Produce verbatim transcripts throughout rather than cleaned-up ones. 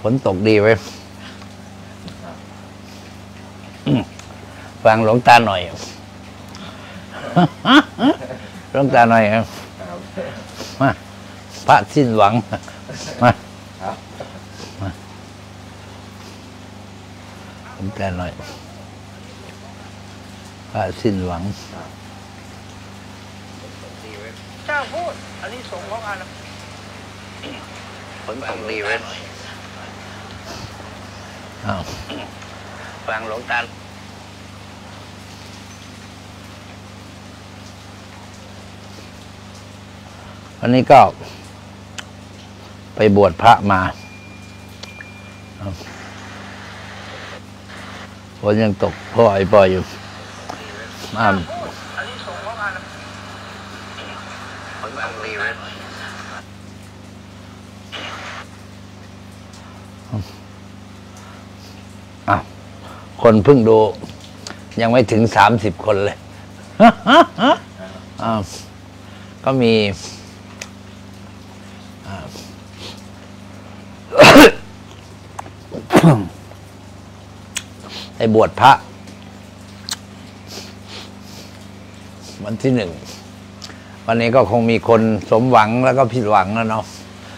ฝนตกดีไว้ฟังหลวงตาหน่อยหลวงตาหน่อยครับมาพระสิ้นหวังมามาหลวงตาหน่อยพระสิ้นหวังเจ้าพูดอันนี้ส่งของอะไรฝนตกดีไว้อ้าวฟังหลวงตาวันนี้ก็ไปบวชพระมาฝนยังตกพ่อไอ้ปอยอยู่อ้าวอันนี้ส่งของอะไรฝนตกดีไว้อ้าวคนเพิ่งดูยังไม่ถึงสามสิบคนเลยอ้าวก็มีไอ้บวชพระวันที่หนึ่งวันนี้ก็คงมีคนสมหวังแล้วก็ผิดหวังแล้วเนาะ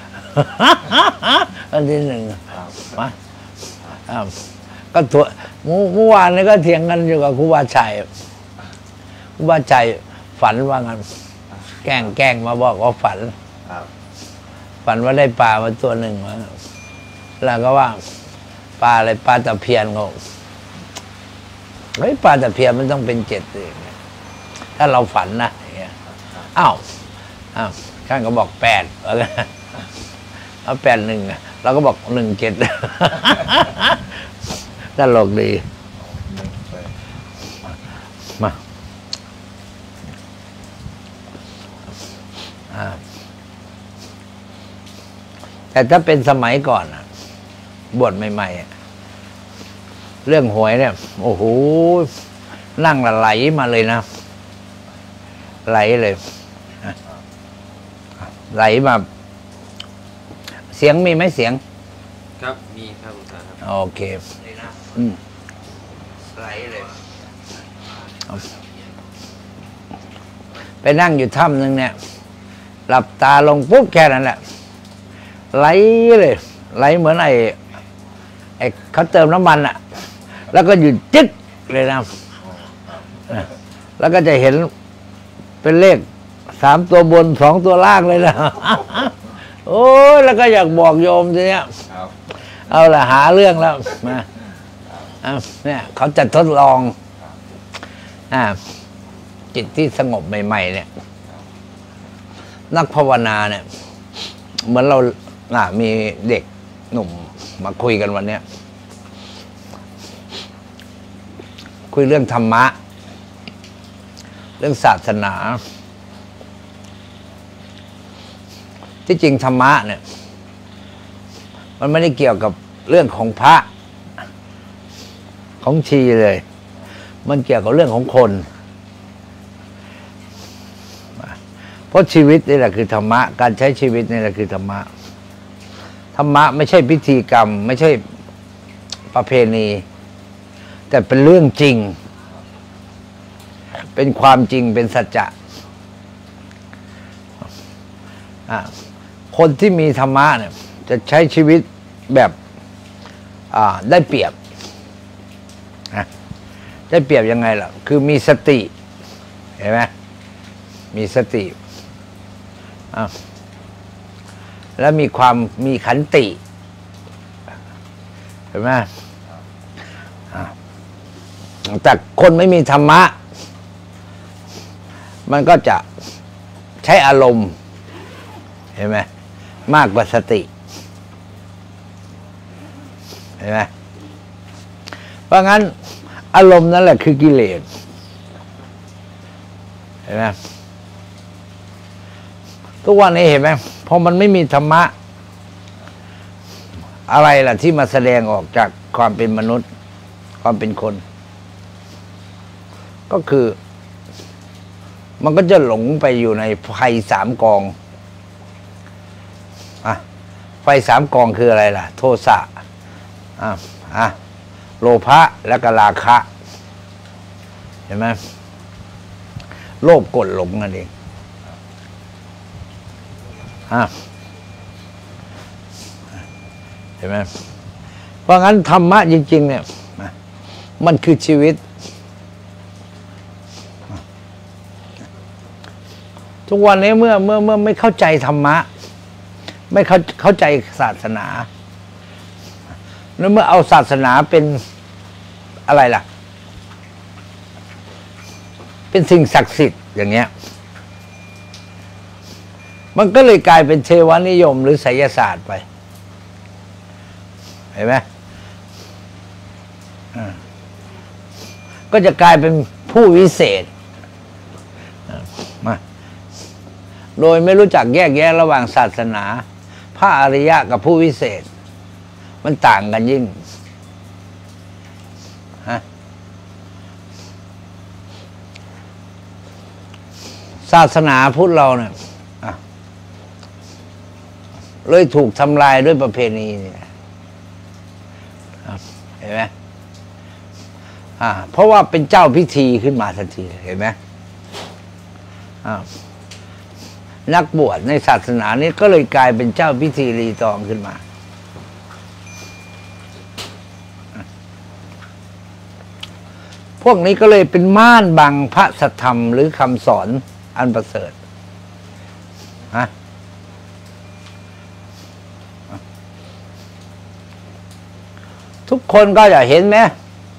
วันที่หนึ่งมาก็ตัวเมื่อวานนี้ก็เถียงกันอยู่กับครูบาชัยครูบาชัยฝันว่างั้นแกล้งแกล้งมาบอกว่าฝันฝันว่าได้ปลามาตัวหนึ่งมาแล้วก็ว่าปลาอะไรปลาตะเพียนงงเฮ้ยปลาตะเพียนมันต้องเป็นเจ็ดเลยถ้าเราฝันนะอย่างเงี้ยอ้าวอ้าวข้างก็บอกแปดอะไรเอาแปดหนึ่งเราก็บอกหนึ่งเจ็ดตลกดีมาแต่ถ้าเป็นสมัยก่อนบวชใหม่ๆเรื่องหวยเนี่ยโอ้โหนั่งไหลมาเลยนะไหลเลยไหลมาเสียงมีไหมเสียงครับมีครับอาจารย์ครับโอเคอืมไหลเลยไปนั่งอยู่ถ้ำนึงเนี่ยหลับตาลงปุ๊บแค่นั้นแหละไหลเลยไหลเหมือนไอ้ไอ้เขาเติมน้ำมันอะแล้วก็หยุดจึ๊กเลยนะแล้วก็จะเห็นเป็นเลขสามตัวบนสองตัวล่างเลยนะโอ้ยแล้วก็อยากบอกโยมทีเนี้ยเอาละหาเรื่องแล้วมาเนี่ยเขาจะทดลองอ่าจิตที่สงบใหม่ๆเนี่ยนักภาวนาเนี่ยเหมือนเราอ่ามีเด็กหนุ่มมาคุยกันวันเนี้ยคุยเรื่องธรรมะเรื่องศาสนาที่จริงธรรมะเนี่ยมันไม่ได้เกี่ยวกับเรื่องของพระของชีเลยมันเกี่ยวกับเรื่องของคนเพราะชีวิตนี่แหละคือธรรมะการใช้ชีวิตนี่แหละคือธรรมะธรรมะไม่ใช่พิธีกรรมไม่ใช่ประเพณีแต่เป็นเรื่องจริงเป็นความจริงเป็นสัจจะคนที่มีธรรมะเนี่ยจะใช้ชีวิตแบบได้เปรียบได้เปรียบยังไงล่ะคือมีสติเห็นไหมมีสติแล้วมีความมีขันติเห็นไหมแต่คนไม่มีธรรมะมันก็จะใช้อารมณ์เห็นไหมมากกว่าสติเห็นไหมเพราะงั้นอารมณ์นั่นแหละคือกิเลสเห็นไหมทุกวันนี้เห็นไหมพอมันไม่มีธรรมะอะไรล่ะที่มาแสดงออกจากความเป็นมนุษย์ความเป็นคนก็คือมันก็จะหลงไปอยู่ในไฟสามกองอ่ะไฟสามกองคืออะไรล่ะโทสะอ่ะอ่ะโลภะและก็ราคะเห็นไหมโลภโกรธหลงนั่นเองอ่ะเห็นไหมเพราะงั้นธรรมะจริงๆเนี่ยมันคือชีวิตทุกวันนี้เมื่อเมื่อเมื่อไม่เข้าใจธรรมะไม่เข้าเข้าใจศาสนาแล้วเมื่อเอาศาสนาเป็นอะไรล่ะเป็นสิ่งศักดิ์สิทธิ์อย่างเงี้ยมันก็เลยกลายเป็นเทวนิยมหรือไสยศาสตร์ไปเห็นไหมก็จะกลายเป็นผู้วิเศษมาโดยไม่รู้จักแยกแยะระหว่างศาสนาพระอริยะกับผู้วิเศษมันต่างกันยิ่งฮะศาสนาพุทธเราเนี่ยเลยถูกทำลายด้วยประเพณีเนี่ยเห็นไหมอ่าเพราะว่าเป็นเจ้าพิธีขึ้นมาทันทีเห็นไหมอ่านักบวชในศาสนานี้ก็เลยกลายเป็นเจ้าพิธีรีตองขึ้นมาพวกนี้ก็เลยเป็นม่านบังพระสัทธรรมหรือคำสอนอันประเสริฐฮะทุกคนก็อยากเห็นไหม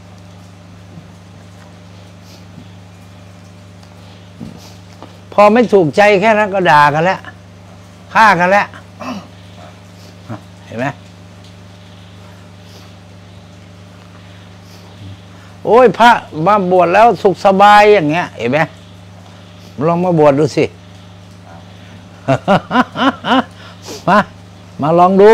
พอไม่ถูกใจแค่นั้นก็ด่ากันแล้วฆ่ากันแล้วเห็นไหมโอ้ยพระมาบวชแล้วสุขสบายอย่างเงี้ยเห็นไหมลองมาบวชดูสิ มามาลองดู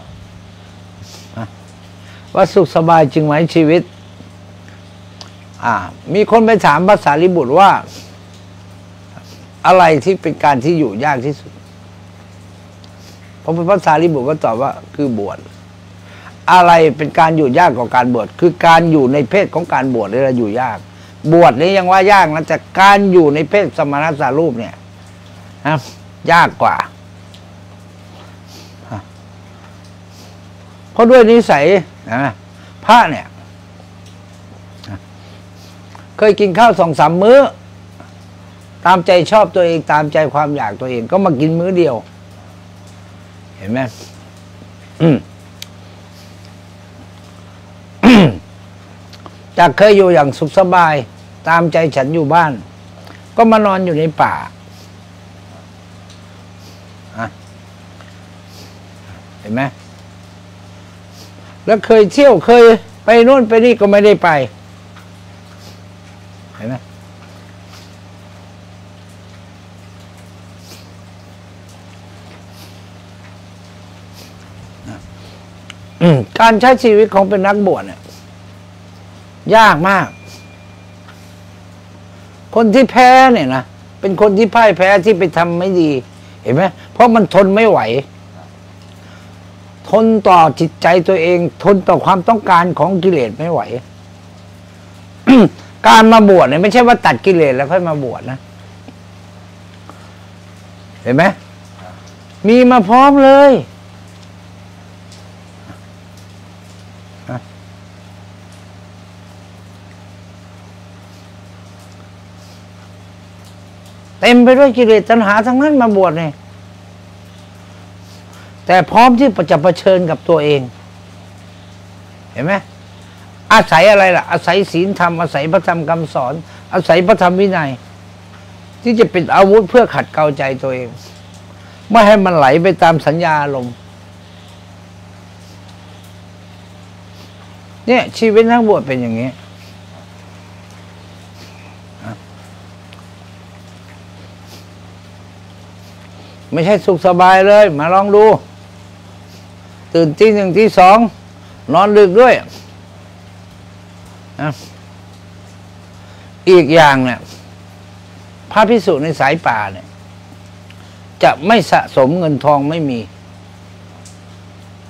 ว่าสุขสบายจริงไหมชีวิตอ่ามีคนไปถามพระสารีบุตรว่าอะไรที่เป็นการที่อยู่ยากที่สุดพระพุทธสารีบุตรก็ตอบว่าคือบวชอะไรเป็นการอยู่ยากกว่าการบวชคือการอยู่ในเพศของการบวชนี่แหละอยู่ยากบวชนี่ยังว่ายากนะแต่การอยู่ในเพศสมณสารูปเนี่ยนะยากกว่าเพราะด้วยนิสัยนะพระเนี่ยเคยกินข้าวสองสามมื้อตามใจชอบตัวเองตามใจความอยากตัวเองก็มากินมื้อเดียวเห็นไหมจากเคยอยู่อย่างสุขสบายตามใจฉันอยู่บ้านก็มานอนอยู่ในป่าเห็นไหมแล้วเคยเที่ยวเคยไปโน่นไปนี่ก็ไม่ได้ไปเห็นไหมการใช้ชีวิตของเป็นนักบวชเนี่ยยากมากคนที่แพ้เนี่ยนะเป็นคนที่พ่ายแพ้ที่ไปทำไม่ดีเห็นไหมเพราะมันทนไม่ไหวทนต่อจิตใจตัวเองทนต่อความต้องการของกิเลสไม่ไหว การมาบวชเนี่ยไม่ใช่ว่าตัดกิเลสแล้วค่อยมาบวชนะเห็นไหมมีมาพร้อมเลยเต็มไปด้วยกิเลสตัณหาทั้งนั้นมาบวชเนี่ยแต่พร้อมที่จะเผชิญกับตัวเองเห็นไหมอาศัยอะไรล่ะอาศัยศีลธรรมอาศัยพระธรรมคำสอนอาศัยพระธรรมวินัยที่จะเป็นอาวุธเพื่อขัดเกลาใจตัวเองไม่ให้มันไหลไปตามสัญญาอารมณ์เนี่ยชีวิตนักบวชเป็นอย่างนี้ไม่ใช่สุขสบายเลยมาลองดูตื่นตีหนึ่งตีสองนอนดึกด้วยนะอีกอย่างเนี่ยพระภิกษุในสายป่าเนี่ยจะไม่สะสมเงินทองไม่มี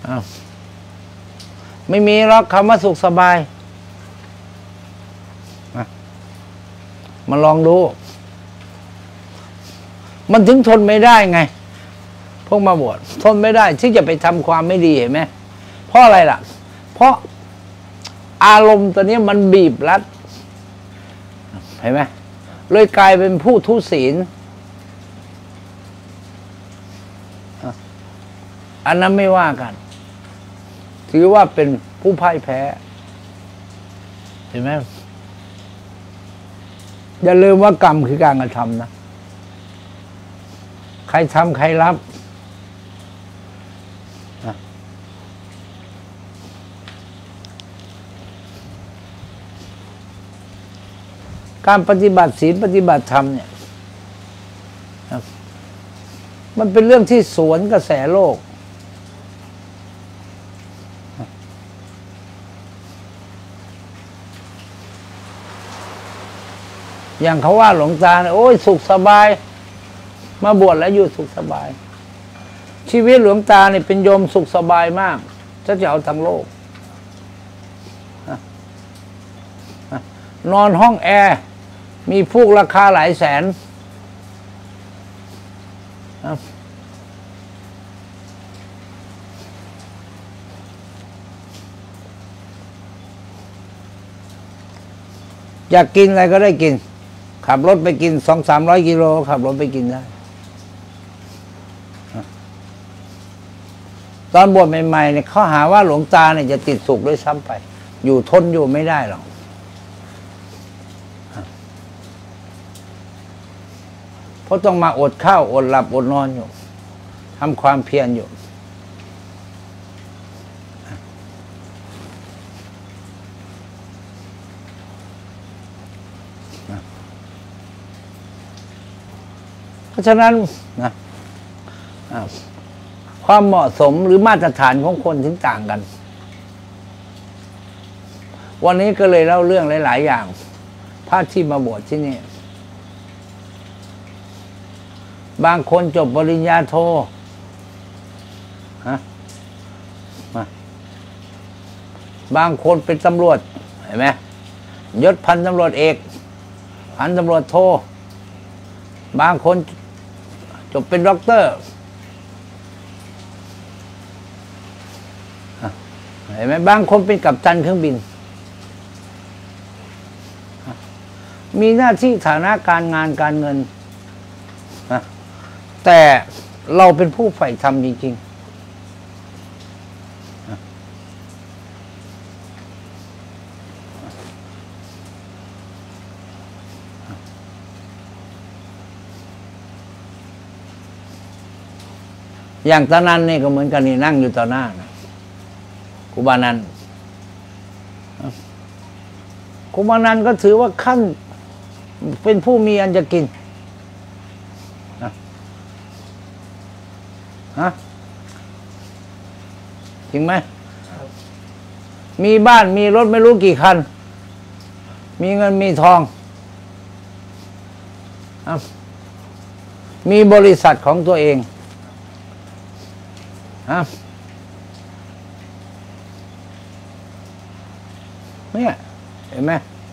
อ้าวไม่มีหรอกคำว่าสุขสบายมาลองดูมันถึงทนไม่ได้ไงพวกมาบวชทนไม่ได้ที่จะไปทำความไม่ดีเห็นไหมเพราะอะไรล่ะเพราะอารมณ์ตัวนี้มันบีบรัดเห็นไหมเลยกลายเป็นผู้ทุศีลอันนั้นไม่ว่ากันถือว่าเป็นผู้พ่ายแพ้เห็นไหมอย่าลืมว่ากรรมคือการกระทำนะใครทำใครรับการปฏิบัติศีลปฏิบัติธรรมเนี่ยมันเป็นเรื่องที่สวนกระแสโลกอย่างเขาว่าหลวงตาโอ้ยสุขสบายมาบวชแล้วอยู่สุขสบายชีวิตหลวงตาเนี่ยเป็นโยมสุขสบายมากถ้าจะเอาทั้งโลกนอนห้องแอร์มีฟูกราคาหลายแสนอยากกินอะไรก็ได้กินขับรถไปกินสองสามร้อยกิโลขับรถไปกินได้ตอนบวชใหม่ๆเนี่ยเขาหาว่าหลวงตาเนี่ยจะติดสุขด้วยซ้ำไปอยู่ทนอยู่ไม่ได้หรอกเพราะต้องมาอดข้าวอดหลับอดนอนอยู่ทำความเพียรอยู่เพราะฉะนั้นนะความเหมาะสมหรือมาตรฐานของคนถึงต่างกันวันนี้ก็เลยเล่าเรื่องหลายๆอย่างพระที่มาบวชที่นี่บางคนจบปริญญาโทฮะบางคนเป็นตำรวจเห็นไหมยศพันตำรวจเอกพันตำรวจโทบางคนจบเป็นด็อกเตอร์เห็นไหมบางคนเป็นกัปตันเครื่องบินมีหน้าที่ฐานะการงานการเงินแต่เราเป็นผู้ใฝ่ธรรมจริงๆอย่างตานันนี่ก็เหมือนกันนี่นั่งอยู่ต่อหน้านะครูบานันครูบานันก็ถือว่าขั้นเป็นผู้มีอันจะกินฮะจริงไหมมีบ้านมีรถไม่รู้กี่คันมีเงินมีทองมีบริษัทของตัวเองฮะเนี่ยเห็นไหม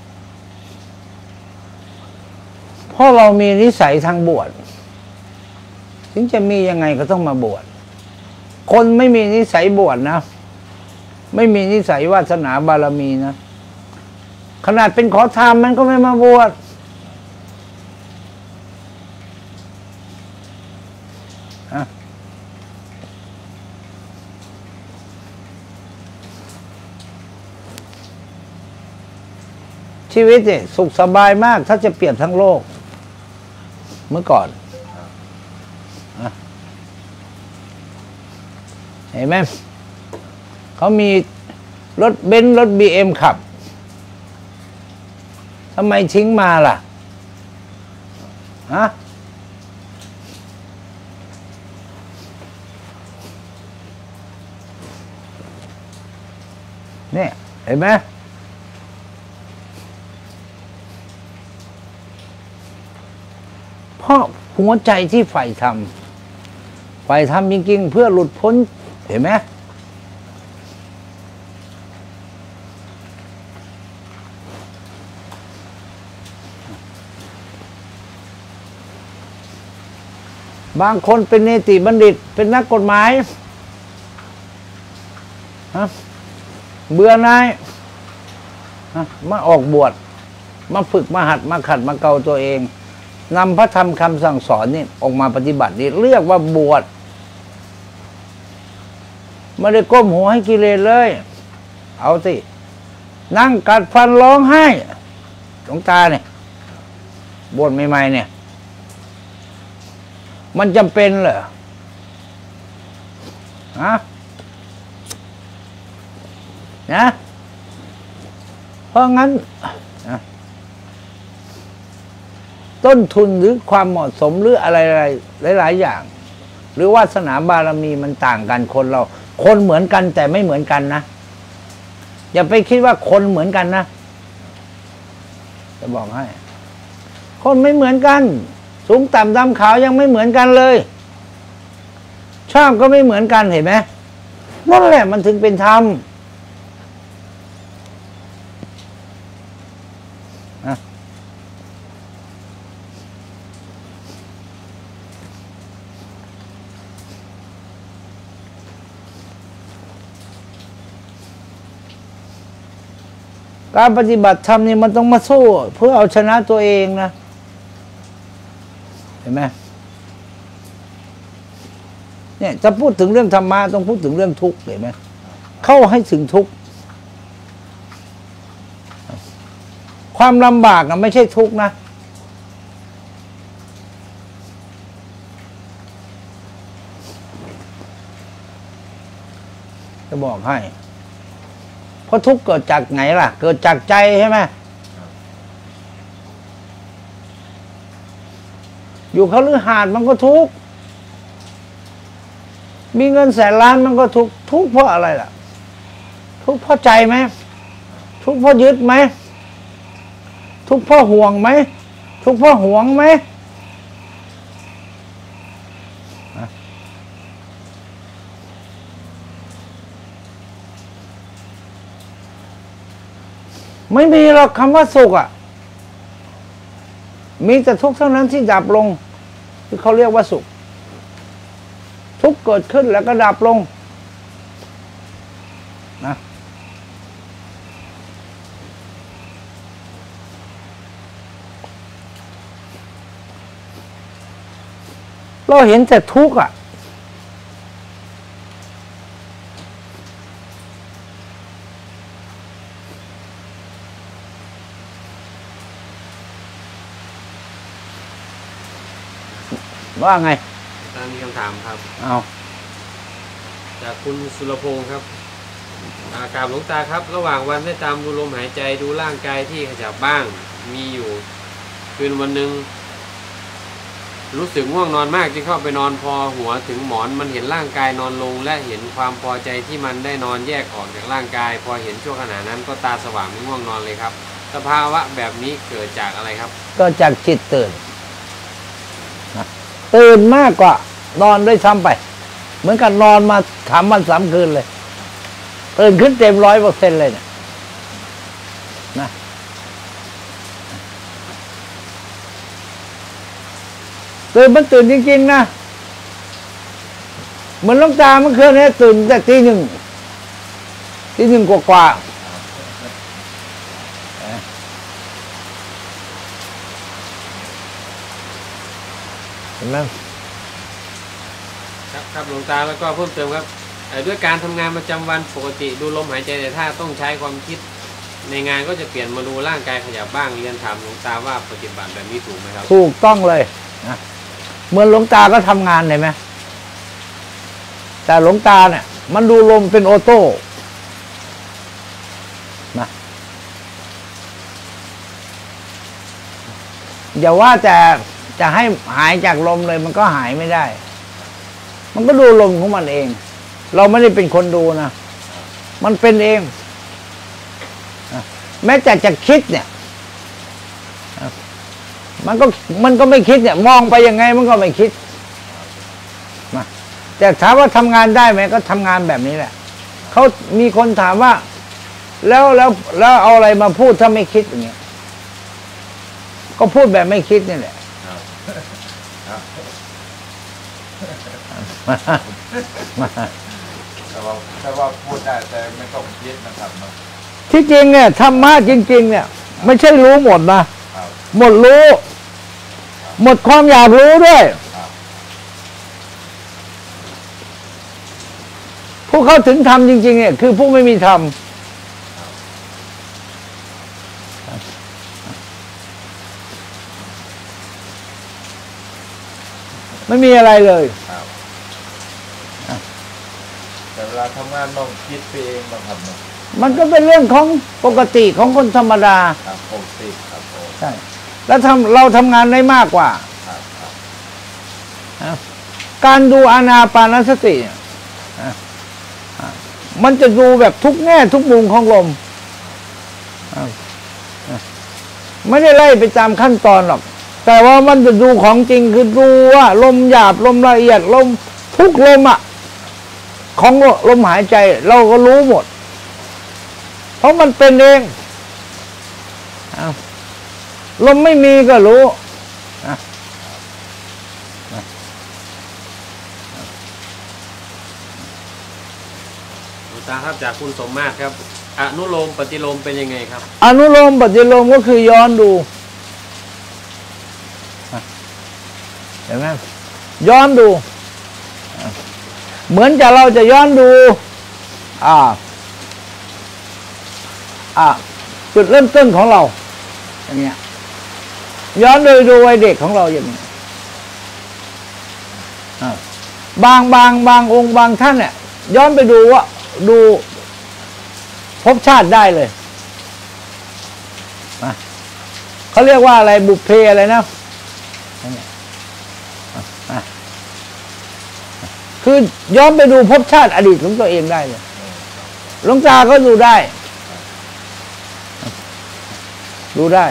เพราะเรามีนิสัยทางบวชถึงจะมียังไงก็ต้องมาบวชคนไม่มีนิสัยบวชนะไม่มีนิสัยวาสนาบารมีนะขนาดเป็นขอทานมันก็ไม่มาบวชชีวิตเนี่ยสุขสบายมากถ้าจะเปรียบทั้งโลกเมื่อก่อนเห็นไหมเขามีรถเบนซ์รถบีเอ็มขับทำไมทิ้งมาล่ะฮะเนี่ยเห็นไหมเพราะหัวใจที่ใฝ่ธรรมใฝ่ธรรมจริงๆเพื่อหลุดพ้นเห็นไหมบางคนเป็นเนติบัณฑิตเป็นนักกฎหมายฮะเบื่อนายฮะมาออกบวชมาฝึกมาหัดมาขัดมาเกาตัวเองนำพระธรรมคำสั่งสอนนี่ออกมาปฏิบัตินี่เรียกว่าบวชไม่ได้ก้มหัวให้กิเลสเลยเอาสินั่งกัดฟันร้องไห้หลวงตาเนี่ยบวชใหม่ๆเนี่ยมันจำเป็นเหรอฮะนะเพราะงั้นนะต้นทุนหรือความเหมาะสมหรืออะไรๆหลายๆอย่างหรือวาสนาบารมีมันต่างกันคนเราคนเหมือนกันแต่ไม่เหมือนกันนะอย่าไปคิดว่าคนเหมือนกันนะจะบอกให้คนไม่เหมือนกันสูงต่ำดำขาวยังไม่เหมือนกันเลยชอบก็ไม่เหมือนกันเห็นไหมนั่นแหละมันถึงเป็นธรรมนะการปฏิบัติธรรมนี่มันต้องมาสู้เพื่อเอาชนะตัวเองนะเห็นไหมเนี่ยจะพูดถึงเรื่องธรรมะต้องพูดถึงเรื่องทุกข์เห็นไหมเข้าให้ถึงทุกข์ความลำบากนะไม่ใช่ทุกข์นะจะบอกให้เพราะทุกข์เกิดจากไหนล่ะเกิดจากใจใช่ไหมอยู่เขาหรือหาดมันก็ทุกข์มีเงินแสนล้านมันก็ทุกข์ทุกข์เพราะอะไรล่ะทุกข์เพราะใจไหมทุกข์เพราะยึดไหมทุกข์เพราะห่วงไหมทุกข์เพราะหวงไหมไม่มีหรอกคำว่าสุขอ่ะมีแต่ทุกข์เท่านั้นที่ดับลงที่เขาเรียกว่าสุขทุกข์เกิดขึ้นแล้วก็ดับลงนะเราเห็นแต่ทุกข์อ่ะว่าไงตามมีคำถามครับเอาจากคุณสุรพงศ์ครับอากราบหลวงตาครับระหว่างวันได้ตามดูลมหายใจดูร่างกายที่ขยับบ้างมีอยู่คืนวันหนึ่งรู้สึกง่วงนอนมากจึงเข้าไปนอนพอหัวถึงหมอนมันเห็นร่างกายนอนลงและเห็นความพอใจที่มันได้นอนแยกออกจากร่างกายพอเห็นช่วงขณะนั้นก็ตาสว่างไม่ง่วงนอนเลยครับสภาวะแบบนี้เกิดจากอะไรครับก็จากจิตตื่นตื่นมากกว่านอนด้วยซ้ำไปเหมือนกันนอนมาสามวันสามคืนเลยตื่นขึ้นเต็มร้อยเปอร์เซ็นต์เลยเนี่ยนะตื่นมันตื่นจริงๆนะเหมือนหลวงตาเมื่อคืนนี้ตื่นแต่ตีหนึ่งตีหนึ่งกว่าเห็นไหมครับครับหลวงตาแล้วก็เพิ่มเติมครับด้วยการทำงานประจำวันปกติดูลมหายใจแต่ถ้าต้องใช้ความคิดในงานก็จะเปลี่ยนมาดูร่างกายขยับบ้างเรียนถามหลวงตาว่าปฏิบัติแบบนี้ถูกไหมครับถูกต้องเลยนะเหมือนหลวงตาก็ทำงานเห็นไหมแต่หลวงตาเนี่ยมันดูลมเป็นออโต้นะอย่าว่าแต่จะให้หายจากลมเลยมันก็หายไม่ได้มันก็ดูลมของมันเองเราไม่ได้เป็นคนดูนะมันเป็นเองแม้แต่จะคิดเนี่ยมันก็มันก็ไม่คิดเนี่ยมองไปยังไงมันก็ไม่คิดแต่ถามว่าทำงานได้ไหมก็ทำงานแบบนี้แหละเขามีคนถามว่าแล้วแล้วแล้วเอาอะไรมาพูดถ้าไม่คิดอย่างเงี้ยก็พูดแบบไม่คิดนี่แหละแต่ว่าแต่ว่าพูดได้แต่ไม่ต้องคิดนะครับเนาะที่จริงเนี่ยธรรมะจริงๆเนี่ยไม่ใช่รู้หมดนะครับ หมดรู้ หมดความอยากรู้ด้วยครับผู้เข้าถึงธรรมจริงๆเนี่ยคือผู้ไม่มีธรรมไม่มีอะไรเลยครับแต่เวลาทำงานต้องคิดไปเองต้องทำเนาะมันก็เป็นเรื่องของปกติของคนธรรมดาครับปกติครับผมใช่แล้วทำเราทำงานได้มากกว่าครับครับนะการดูอานาปานสติเนี่ยนะอ่ะมันจะดูแบบทุกแง่ทุกมุมของลมอ่ะนะไม่ได้ไล่ไปตามขั้นตอนหรอก แต่ว่ามันจะดูของจริงคือดูว่าลมหยาบลมละเอียดลมทุกลมอ่ะของลมหายใจเราก็รู้หมด เพราะมันเป็นเองอ่ะลมไม่มีก็รู้อ่ะหลวงตาครับจากคุณสมมาตรครับอนุโลมปฏิโลมเป็นยังไงครับอนุโลมปฏิโลมก็คือย้อนดูเห็นไหมย้อนดูเหมือนจะเราจะย้อนดูอ่าอ่าจุดเริ่มต้นของเราอย่างเงี้ยย้อนโดยดูวัยเด็กของเราอย่างนี้อ่าบางบางบางองค์บางท่านเนี่ยย้อนไปดูว่าดูภพชาติได้เลยเขาเรียกว่าอะไรบุพเพอะไรนะคือย้อนไปดูภพชาติอดีตของตัวเองได้เลยหลวงตาก็ดูได้ดูได้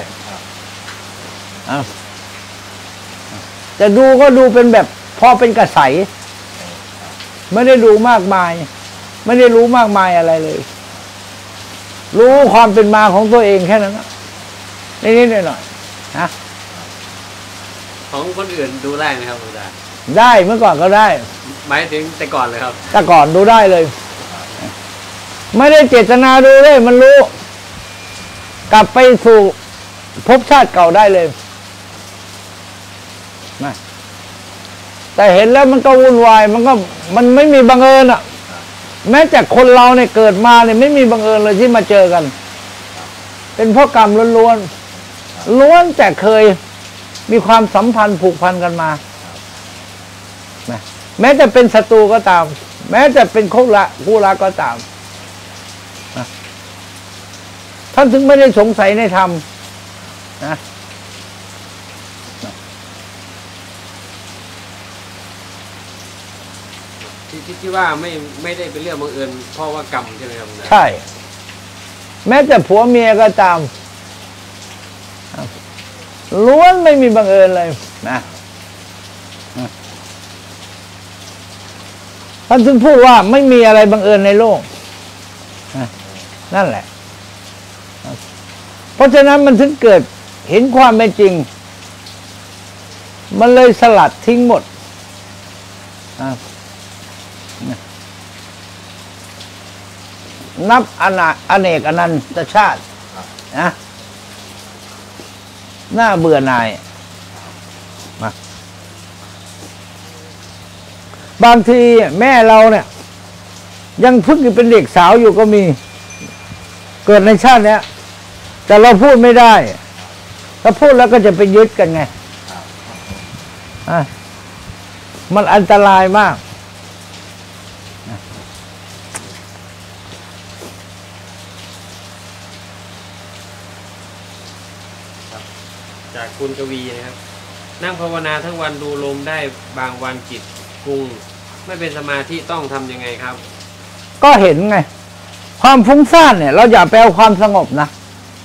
จะดูก็ดูเป็นแบบพอเป็นกระใสไม่ได้ดูมากมายไม่ได้รู้มากมายอะไรเลยรู้ความเป็นมาของตัวเองแค่นั้นนะนิดๆหน่อยๆนะของคนอื่นดูได้ไหมครับหลวงตาได้เมื่อก่อนก็ได้หมายถึงแต่ก่อนเลยครับแต่ก่อนดูได้เลย ไม่ได้เจตนาดูเลยมันรู้ กลับไปสู่ภพชาติเก่าได้เลยนะแต่เห็นแล้วมันก็วุ่นวายมันก็มันไม่มีบังเอิญอ่ะแม้แต่คนเราเนี่ยเกิดมาเนี่ยไม่มีบังเอิญเลยที่มาเจอกัน เป็นเพราะกรรมล้วนๆล้วนแต่เคยมีความสัมพันธ์ผูกพันกันมานะแม้จะเป็นศัตรูก็ตาม แม้จะเป็นคู่ละคู่รักก็ตามนะท่านถึงไม่ได้สงสัยในธรรมนะที่ที่ที่ว่าไม่ไม่ได้เป็นเรื่องบังเอิญเพราะว่ากรรมใช่ไหมครับหลวงตาใช่ แม้แต่ผัวเมียก็ตามล้วนไม่มีบังเอิญเลยนะท่านถึงพูดว่าไม่มีอะไรบังเอิญในโลกนั่นแหละ เพราะฉะนั้นมันถึงเกิดเห็นความเป็นจริง มันเลยสลัดทิ้งหมดนับอนาอเนกอนันตชาตินะน่าเบื่อหน่ายมาบางทีแม่เราเนี่ยยังเพิ่งเป็นเด็กสาวอยู่ก็มีเกิดในชาติเนี้ยแต่เราพูดไม่ได้ถ้าพูดแล้วก็จะไปยึดกันไงอ่ะมันอันตรายมากจากคุณกวีนะครับนั่งภาวนาทั้งวันดูลมได้บางวันจิตฟุ้งไม่เป็นสมาธิต้องทำยังไงครับก็เห็นไงความฟุ้งซ่านเนี่ยเราอย่าไปเอาความสงบนะ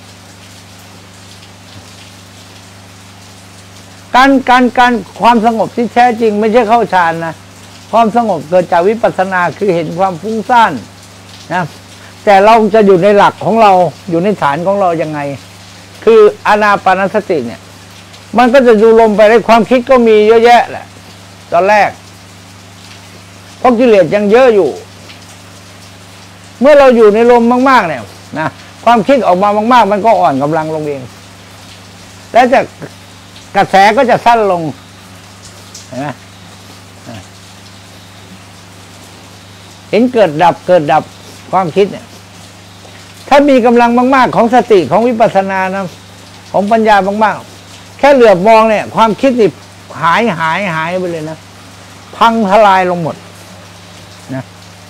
การการการความสงบที่แท้จริงไม่ใช่เข้าฌานนะความสงบเกิดจากวิปัสสนาคือเห็นความฟุ้งซ่านนะแต่เราจะอยู่ในหลักของเราอยู่ในฐานของเรายังไงคืออานาปานสติเนี่ยมันก็จะดูลมไปได้ความคิดก็มีเยอะแยะแหละตอนแรกเพราะกิเลสยังเยอะอยู่ เมื่อเราอยู่ในลมมากๆเนี่ยนะความคิดออกมามากๆมันก็อ่อนกำลังลงเองแล้วจะกระแสก็จะสั้นลงเห็นไหมเห็นเกิดดับเกิดดับความคิดเนี่ยถ้ามีกำลังมากๆของสติของวิปัสสนานะของปัญญามากๆแค่เหลือบมองเนี่ยความคิดนี่หายหายหายไปเลยนะพังทลายลงหมดนะ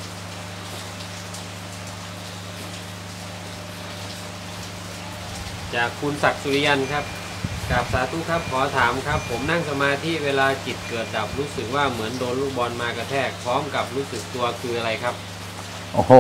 จากคุณศักดิ์สุริยันครับกราบสาธุครับขอถามครับผมนั่งสมาธิเวลาจิตเกิดดับรู้สึกว่าเหมือนโดนลูกบอลมากระแทกพร้อมกับรู้สึกตัวคืออะไรครับโอ้โห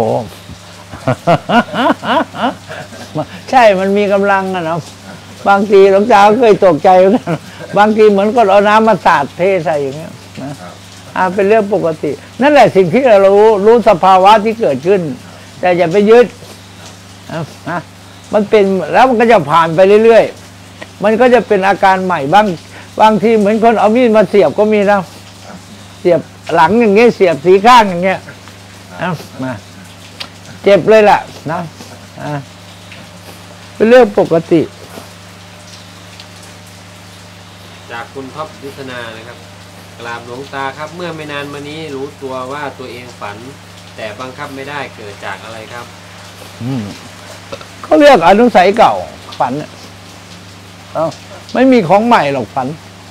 ใช่มันมีกำลังอะนะบางทีหลวงตาเคยตกใจเหมือนกันบางทีเหมือนก็เอาน้ำมาสาดเทใส่อย่างเงี้ยนะอ่าเป็นเรื่องปกตินั่นแหละสิ่งที่เรารู้รู้สภาวะที่เกิดขึ้นแต่อย่าไปยึดนะมันเป็นแล้วมันก็จะผ่านไปเรื่อยๆมันก็จะเป็นอาการใหม่บางบางทีเหมือนคนเอามีดมาเสียบก็มีนะเสียบหลังอย่างเงี้ยเสียบสีข้างอย่างเงี้ยนะมาเจ็บเลยล่ะนะเป็นเรื่องปกติจากคุณท็อปยุทธนานะครับกราบหลวงตาครับเมื่อไม่นานมานี้รู้ตัวว่าตัวเองฝันแต่บังคับไม่ได้เกิดจากอะไรครับอืมเขาเรียกอนุสัยเก่าฝันเนี่ยไม่มีของใหม่หรอกฝัน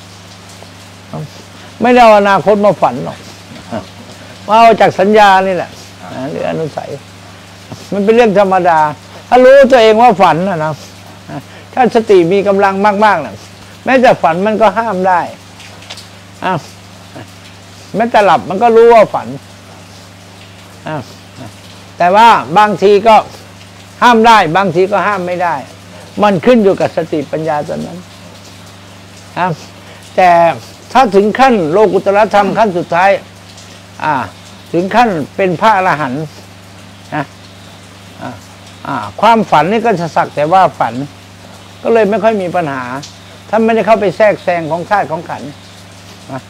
ไม่ได้เอาอนาคตมาฝันหรอกมาเอาจากสัญญานี่แหละหรืออนุสัยมันเป็นเรื่องธรรมดาถ้ารู้ตัวเองว่าฝันนะนะถ้าสติมีกำลังมากๆนะแม้แต่ฝันมันก็ห้ามได้อ้าวแม้แต่หลับมันก็รู้ว่าฝันอ้าวแต่ว่าบางทีก็ห้ามได้บางทีก็ห้ามไม่ได้มันขึ้นอยู่กับสติปัญญาตอนนั้นครับแต่ถ้าถึงขั้นโลกุตตรธรรมขั้นสุดท้ายอ่าถึงขั้นเป็นพระอรหันต์นะอ่าอ่าความฝันนี่ก็จะสักแต่ว่าฝันก็เลยไม่ค่อยมีปัญหาท่านไม่ได้เข้าไปแทรกแซงของธาตุของขันธ์นะ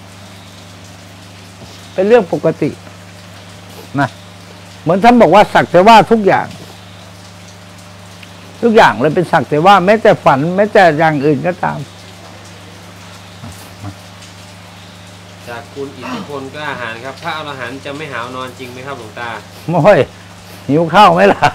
เป็นเรื่องปกตินะเหมือนท่านบอกว่าสักแต่ว่าทุกอย่างทุกอย่างเลยเป็นสักแต่ว่าแม้แต่ฝันแม้แต่อย่างอื่นก็ตามจากคุณอิทธิพลกล้าหาญครับพระอรหันต์จะไม่หาวนอนจริงไหมครับหลวงตาโม้ยหิวข้าวไหมล่ะ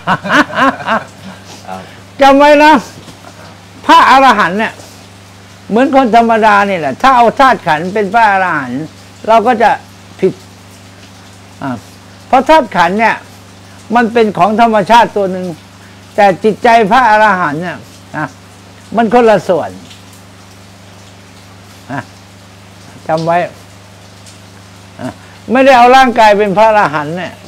จำไว้นะพระอรหันต์เนี่ยเหมือนคนธรรมดานี่แหละถ้าเอาธาตุขันธ์เป็นพระอรหันต์เราก็จะผิดเพราะธาตุขันธ์เนี่ยมันเป็นของธรรมชาติตัวหนึ่งแต่จิตใจพระอรหันต์เนี่ยนะมันคนละส่วนจำไว้ไม่ได้เอาร่างกายเป็นพระอรหันต์เนี่ย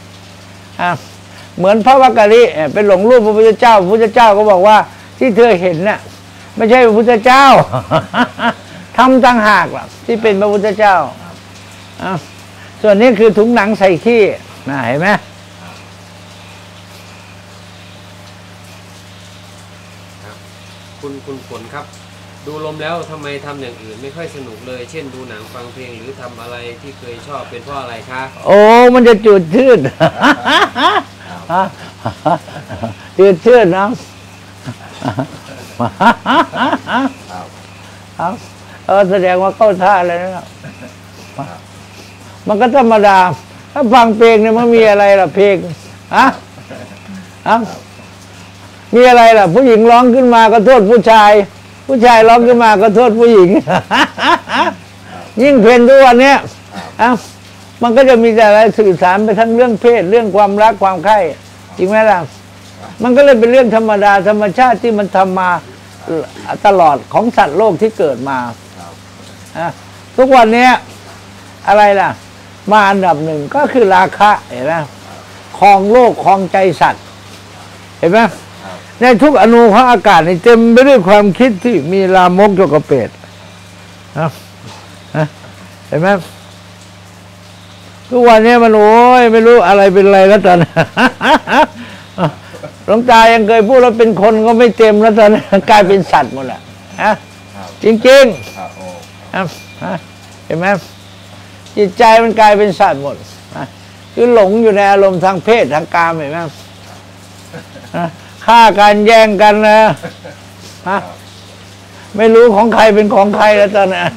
เหมือนพระวักกะลิเป็นหลงรูปพระพุทธเจ้าพระพุทธเจ้าก็บอกว่าที่เธอเห็นน่ะไม่ใช่พระพุทธเจ้าทำต่างหากล่ะที่เป็นพระพุทธเจ้าส่วนนี้คือถุงหนังใส่ขี้นะเห็นไหมคุณคุณฝนครับดูลมแล้วทำไมทำอย่างอื่นไม่ค่อยสนุกเลยเช่นดูหนังฟังเพลงหรือทำอะไรที่เคยชอบเป็นเพราะอะไรคะโอ้มันจะจืดชืดจืดชืดนะเออแสดงว่าเข้าท่าเลยนะมันก็ธรรมดาถ้าฟังเพลงเนี่ยมันมีอะไรล่ะเพลงอะอะมีอะไรล่ะผู้หญิงร้องขึ้นมาก็โทษผู้ชายผู้ชายร้องขึ้นมาก็โทษผู้หญิงยิ่งเพลงทุกวันเนี้ยอ่ะมันก็จะมีแต่อะไรสื่อสารไปทั้งเรื่องเพศเรื่องความรักความใคร่จริงไหมล่ะมันก็เลยเป็นเรื่องธรรมดาธรรมชาติที่มันทำมาตลอดของสัตว์โลกที่เกิดมาอ่ะทุกวันเนี้ยอะไรล่ะมาอันดับหนึ่งก็คือราคะเห็นไหมครองโลกครองใจสัตว์เห็นไหมในทุกอนูของอากาศนี่เต็มไปด้วยความคิดที่มีลามกโยกเปตนะเห็นไหมทุกวันนี้มันโอ้ยไม่รู้อะไรเป็นอะไรแล้วตอนหลวงตายังเคยพูดว่าเป็นคนก็ไม่เต็มแล้วตอนนี้กลายเป็นสัตว์หมดแหละฮะจริงๆเห็นไหมจจิตใจมันกลายเป็นสัตว์หมดนะคือหลงอยู่ในอารมณ์ทางเพศทางกามเห็นไหมฆ่ากันแย่งกันนะฮะไม่รู้ของใครเป็นของใครแล้วตอนนี้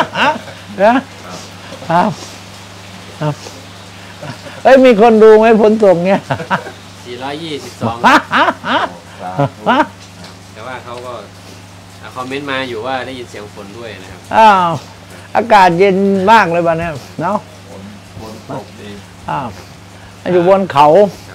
นะครับเอ้ยมีคนดูไหมฝนตกเนี่ยสี่ร้อยยี่สิบสองแต่ว่าเขาก็คอมเมนต์มาอยู่ว่าได้ยินเสียงฝนด้วยนะครับอ้าวอากาศเย็นมากเลยบ้านนี้เนาะฝนตกดีอ้าวอยู่บนเขา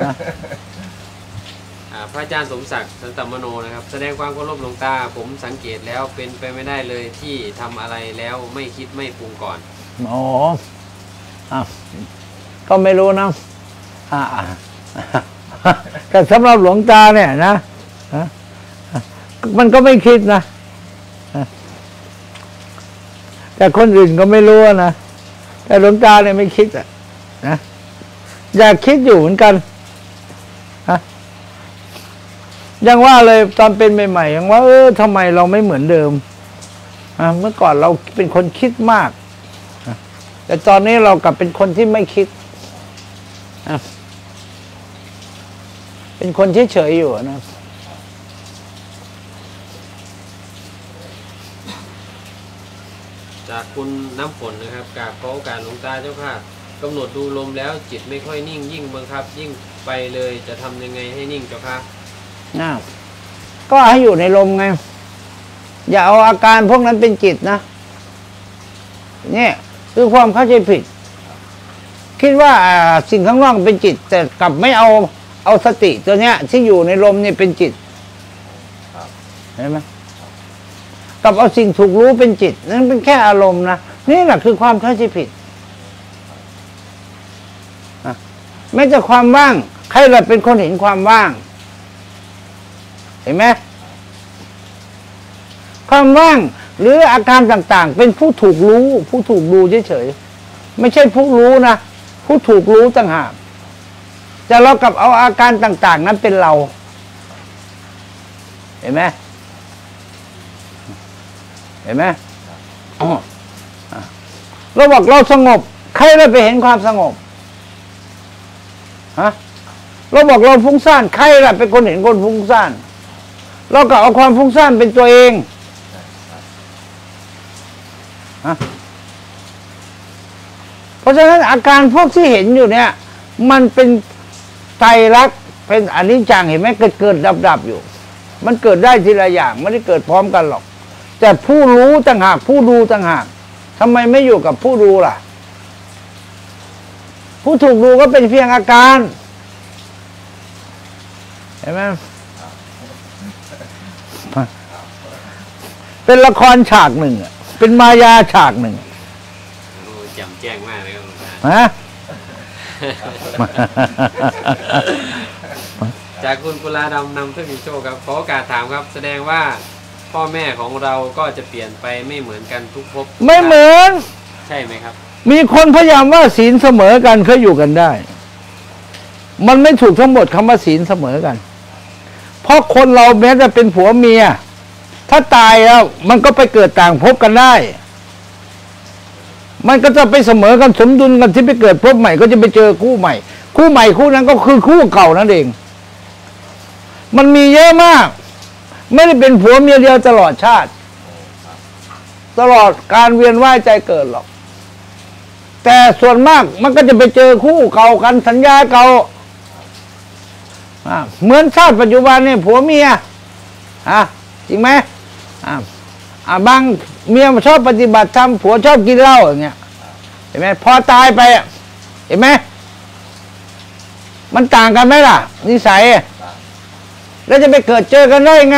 พระอาจารย์สมศักดิ์สันตมโนนะครับแสดงความเคารพหลวงตาผมสังเกตแล้วเป็นไปไม่ได้เลยที่ทำอะไรแล้วไม่คิดไม่ปรุงก่อนอ๋ออ่ะก็ไม่รู้นะอ่าแต่สำหรับหลวงตาเนี่ยนะมันก็ไม่คิดนะแต่คนอื่นก็ไม่รู้นะแต่หลวงตาเนี่ยไม่คิดอ่ะนะอยากคิดอยู่เหมือนกันนะยังว่าเลยตอนเป็นใหม่ๆยังว่าเออทำไมเราไม่เหมือนเดิมอ่ะเมื่อก่อนเราเป็นคนคิดมากแต่ตอนนี้เรากลับเป็นคนที่ไม่คิดอ่ะเป็นคนเฉยๆอยู่นะจากคุณน้ำฝนนะครับกราบขอโอกาสหลวงตาเจ้าค่ะกำหนดดูลมแล้วจิตไม่ค่อยนิ่งยิ่งบังคับยิ่งไปเลยจะทำยังไงให้นิ่งเจ้าค่ะน่าก็ให้อยู่ในลมไงอย่าเอาอาการพวกนั้นเป็นจิตนะเนี่ยคือความเข้าใจผิดคิดว่าสิ่งข้างนอกเป็นจิตแต่กลับไม่เอาเอาสติตัวเนี้ยที่อยู่ในลมนี่เป็นจิตเห็นไหมกลับเอาสิ่งถูกรู้เป็นจิตนั่นเป็นแค่อารมณ์นะนี่แหละคือความเข้าใจผิดแม้แต่ความว่างใครล่ะเป็นคนเห็นความว่างเห็นไหมความว่างหรืออาการต่างๆเป็นผู้ถูกรู้ผู้ถูกดูเฉยๆไม่ใช่ผู้รู้นะผู้ถูกรู้ต่างหากแต่เรากลับเอาอาการต่างๆนั้นเป็นเราเห็นไหมเห็นไหมอ๋อเราบอกเราสงบใครได้ไปเห็นความสงบฮะเราบอกเราฟุ้งซ่านใครล่ะเป็นคนเห็นคนฟุ้งซ่านเราก็เอาความฟุ้งซ่านเป็นตัวเองฮะเพราะฉะนั้นอาการพวกที่เห็นอยู่เนี่ยมันเป็นไตรลักษณ์เป็นอนิจจังเห็นไหมเกิดเกิดดับดับอยู่มันเกิดได้ทีละอย่างไม่ได้เกิดพร้อมกันหรอกแต่ผู้รู้ต่างหากผู้ดูต่างหากทำไมไม่อยู่กับผู้ดูล่ะผู้ถูกดูก็เป็นเพียงอาการเห็นไหมเป็นละครฉากหนึ่งเป็นมายาฉากหนึ่งแจ่มแจ้งมากเลยครับฮะจากคุณกุลาดำนำเพื่อมีโชคครับขอโอกาสถามครับแสดงว่าพ่อแม่ของเราก็จะเปลี่ยนไปไม่เหมือนกันทุกภพไม่เหมือนใช่ไหมครับมีคนพยายามว่าศีลเสมอกันเขาอยู่กันได้มันไม่ถูกทั้งหมดคำว่าศีลเสมอกันเพราะคนเราแม้จะเป็นผัวเมียถ้าตายแล้วมันก็ไปเกิดต่างภพกันได้มันก็จะไปเสมอกันสมดุลกันที่ไปเกิดภพใหม่ก็จะไปเจอคู่ใหม่คู่ใหม่คู่นั้นก็คือคู่เก่านั่นเองมันมีเยอะมากไม่ได้เป็นผัวเมียเดียวตลอดชาติตลอดการเวียนว่ายใจเกิดหรอกแต่ส่วนมากมันก็จะไปเจอคู่เก่ากันสัญญาเก่าเหมือนชาติปัจจุบันเนี่ยผัวเมียอ่ะจริงไหมอ่าบางเมียชอบปฏิบัติธรรมผัวชอบกินเหล้าอย่างเงี้ยเห็นไหมพอตายไปเห็นไหมมันต่างกันไหมล่ะนิสัยแล้วจะไปเกิดเจอกันได้ยังไง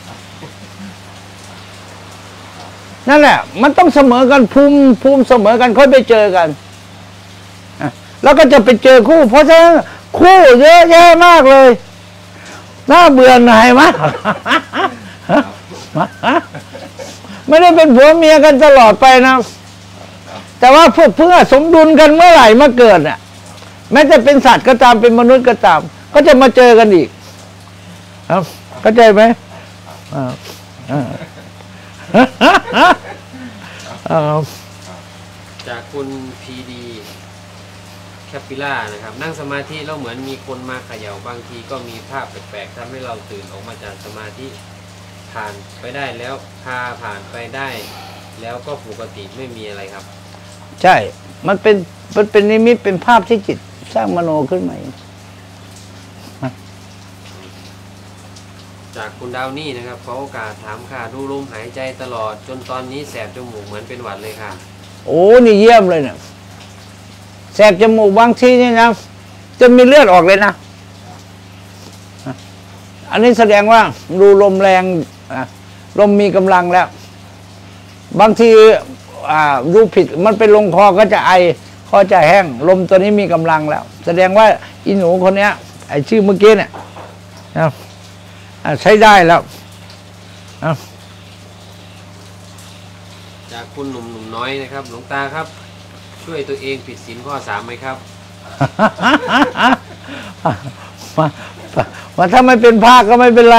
นั่นแหละมันต้องเสมอกันภูมิภูมิเสมอกันค่อยไปเจอกันแล้วก็จะไปเจอคู่เพราะฉะนั้นคู่เยอะแยะมากเลยน่าเบื่อหน่ายมากไม่ได้เป็นผัวเมียกันตลอดไปนะแต่ว่าเพื่อเพื่อสมดุลกันเมื่อไหร่มาเกิดน่ะแม้จะเป็นสัตว์ก็ตามเป็นมนุษย์ก็ตามก็จะมาเจอกันอีกครับเข้าใจไหมอ่าอ่าจากคุณพีดีแคปปิล่านะครับนั่งสมาธิแล้วเหมือนมีคนมาเขย่าบางทีก็มีภาพแปลกๆทำให้เราตื่นออกมาจากสมาธิผ่านไปได้แล้วพาผ่านไปได้แล้วก็ปกติไม่มีอะไรครับใช่มันเป็นมันเป็นนิมิตเป็นภาพที่จิตสร้างมโนขึ้นมาเองจากคุณดาวนี่นะครับขอโอกาสถามค่ะดูลมหายใจตลอดจนตอนนี้แสบจมูกเหมือนเป็นหวัดเลยค่ะโอ้นี่เยี่ยมเลยเนี่ยแสบจมูกบางทีนี่นะจนมีเลือดออกเลยนะอันนี้แสดงว่าดูลมแรงลมมีกำลังแล้วบางทีดูผิดมันไปลงคอก็จะไอคอจะแห้งลมตัวนี้มีกำลังแล้วแสดงว่าอีหนูคนนี้ไอชื่อเมื่อกี้เนี่ยนะใช้ได้แล้วจากคุณหนุ่มหนุ่มน้อยนะครับหลวงตาครับช่วยตัวเองผิดศีลข้อสามไหมครับมามาถ้าไม่เป็นผ้าก็ไม่เป็นไร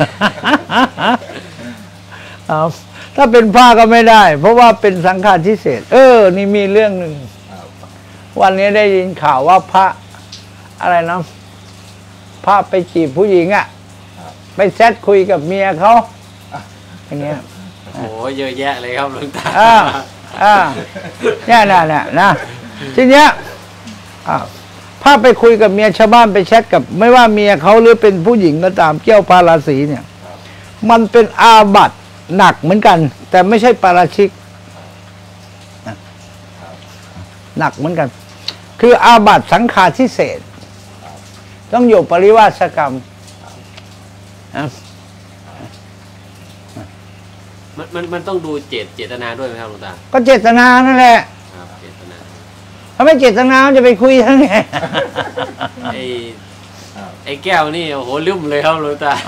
ถ้าเป็นผ้าก็ไม่ได้เพราะว่าเป็นสังฆาทิเศษเออนี่มีเรื่องหนึ่งวันนี้ได้ยินข่าวว่าพระอะไรนะพระไปจีบผู้หญิงอ่ะไปแชทคุยกับเมียเขาอย่างเงี้ยโอ้เยอะแยะเลยครับหลวงตาอ่าอ่าเนี่ยน่ะเนี่ยนะทีเนี้ยอ่าพระไปคุยกับเมียชาวบ้านไปแชทกับไม่ว่าเมียเขาหรือเป็นผู้หญิงก็ตามเกี่ยวพาราศีเนี่ยมันเป็นอาบัติหนักเหมือนกันแต่ไม่ใช่ปาราชิกหนักเหมือนกันคืออาบัติสังฆาทิเศษต้องอยู่ปริวาสกรรมมันมันมันต้องดูเจตเจตนาด้วยไหมครับหลวงตาก็เจตนานั่นแหละครับเจตนาถ้าไม่เจตนาจะไปคุยทั้งไงไอ้ไอ้แก้วนี่โอ้โหลืมเลยครับหลวงตา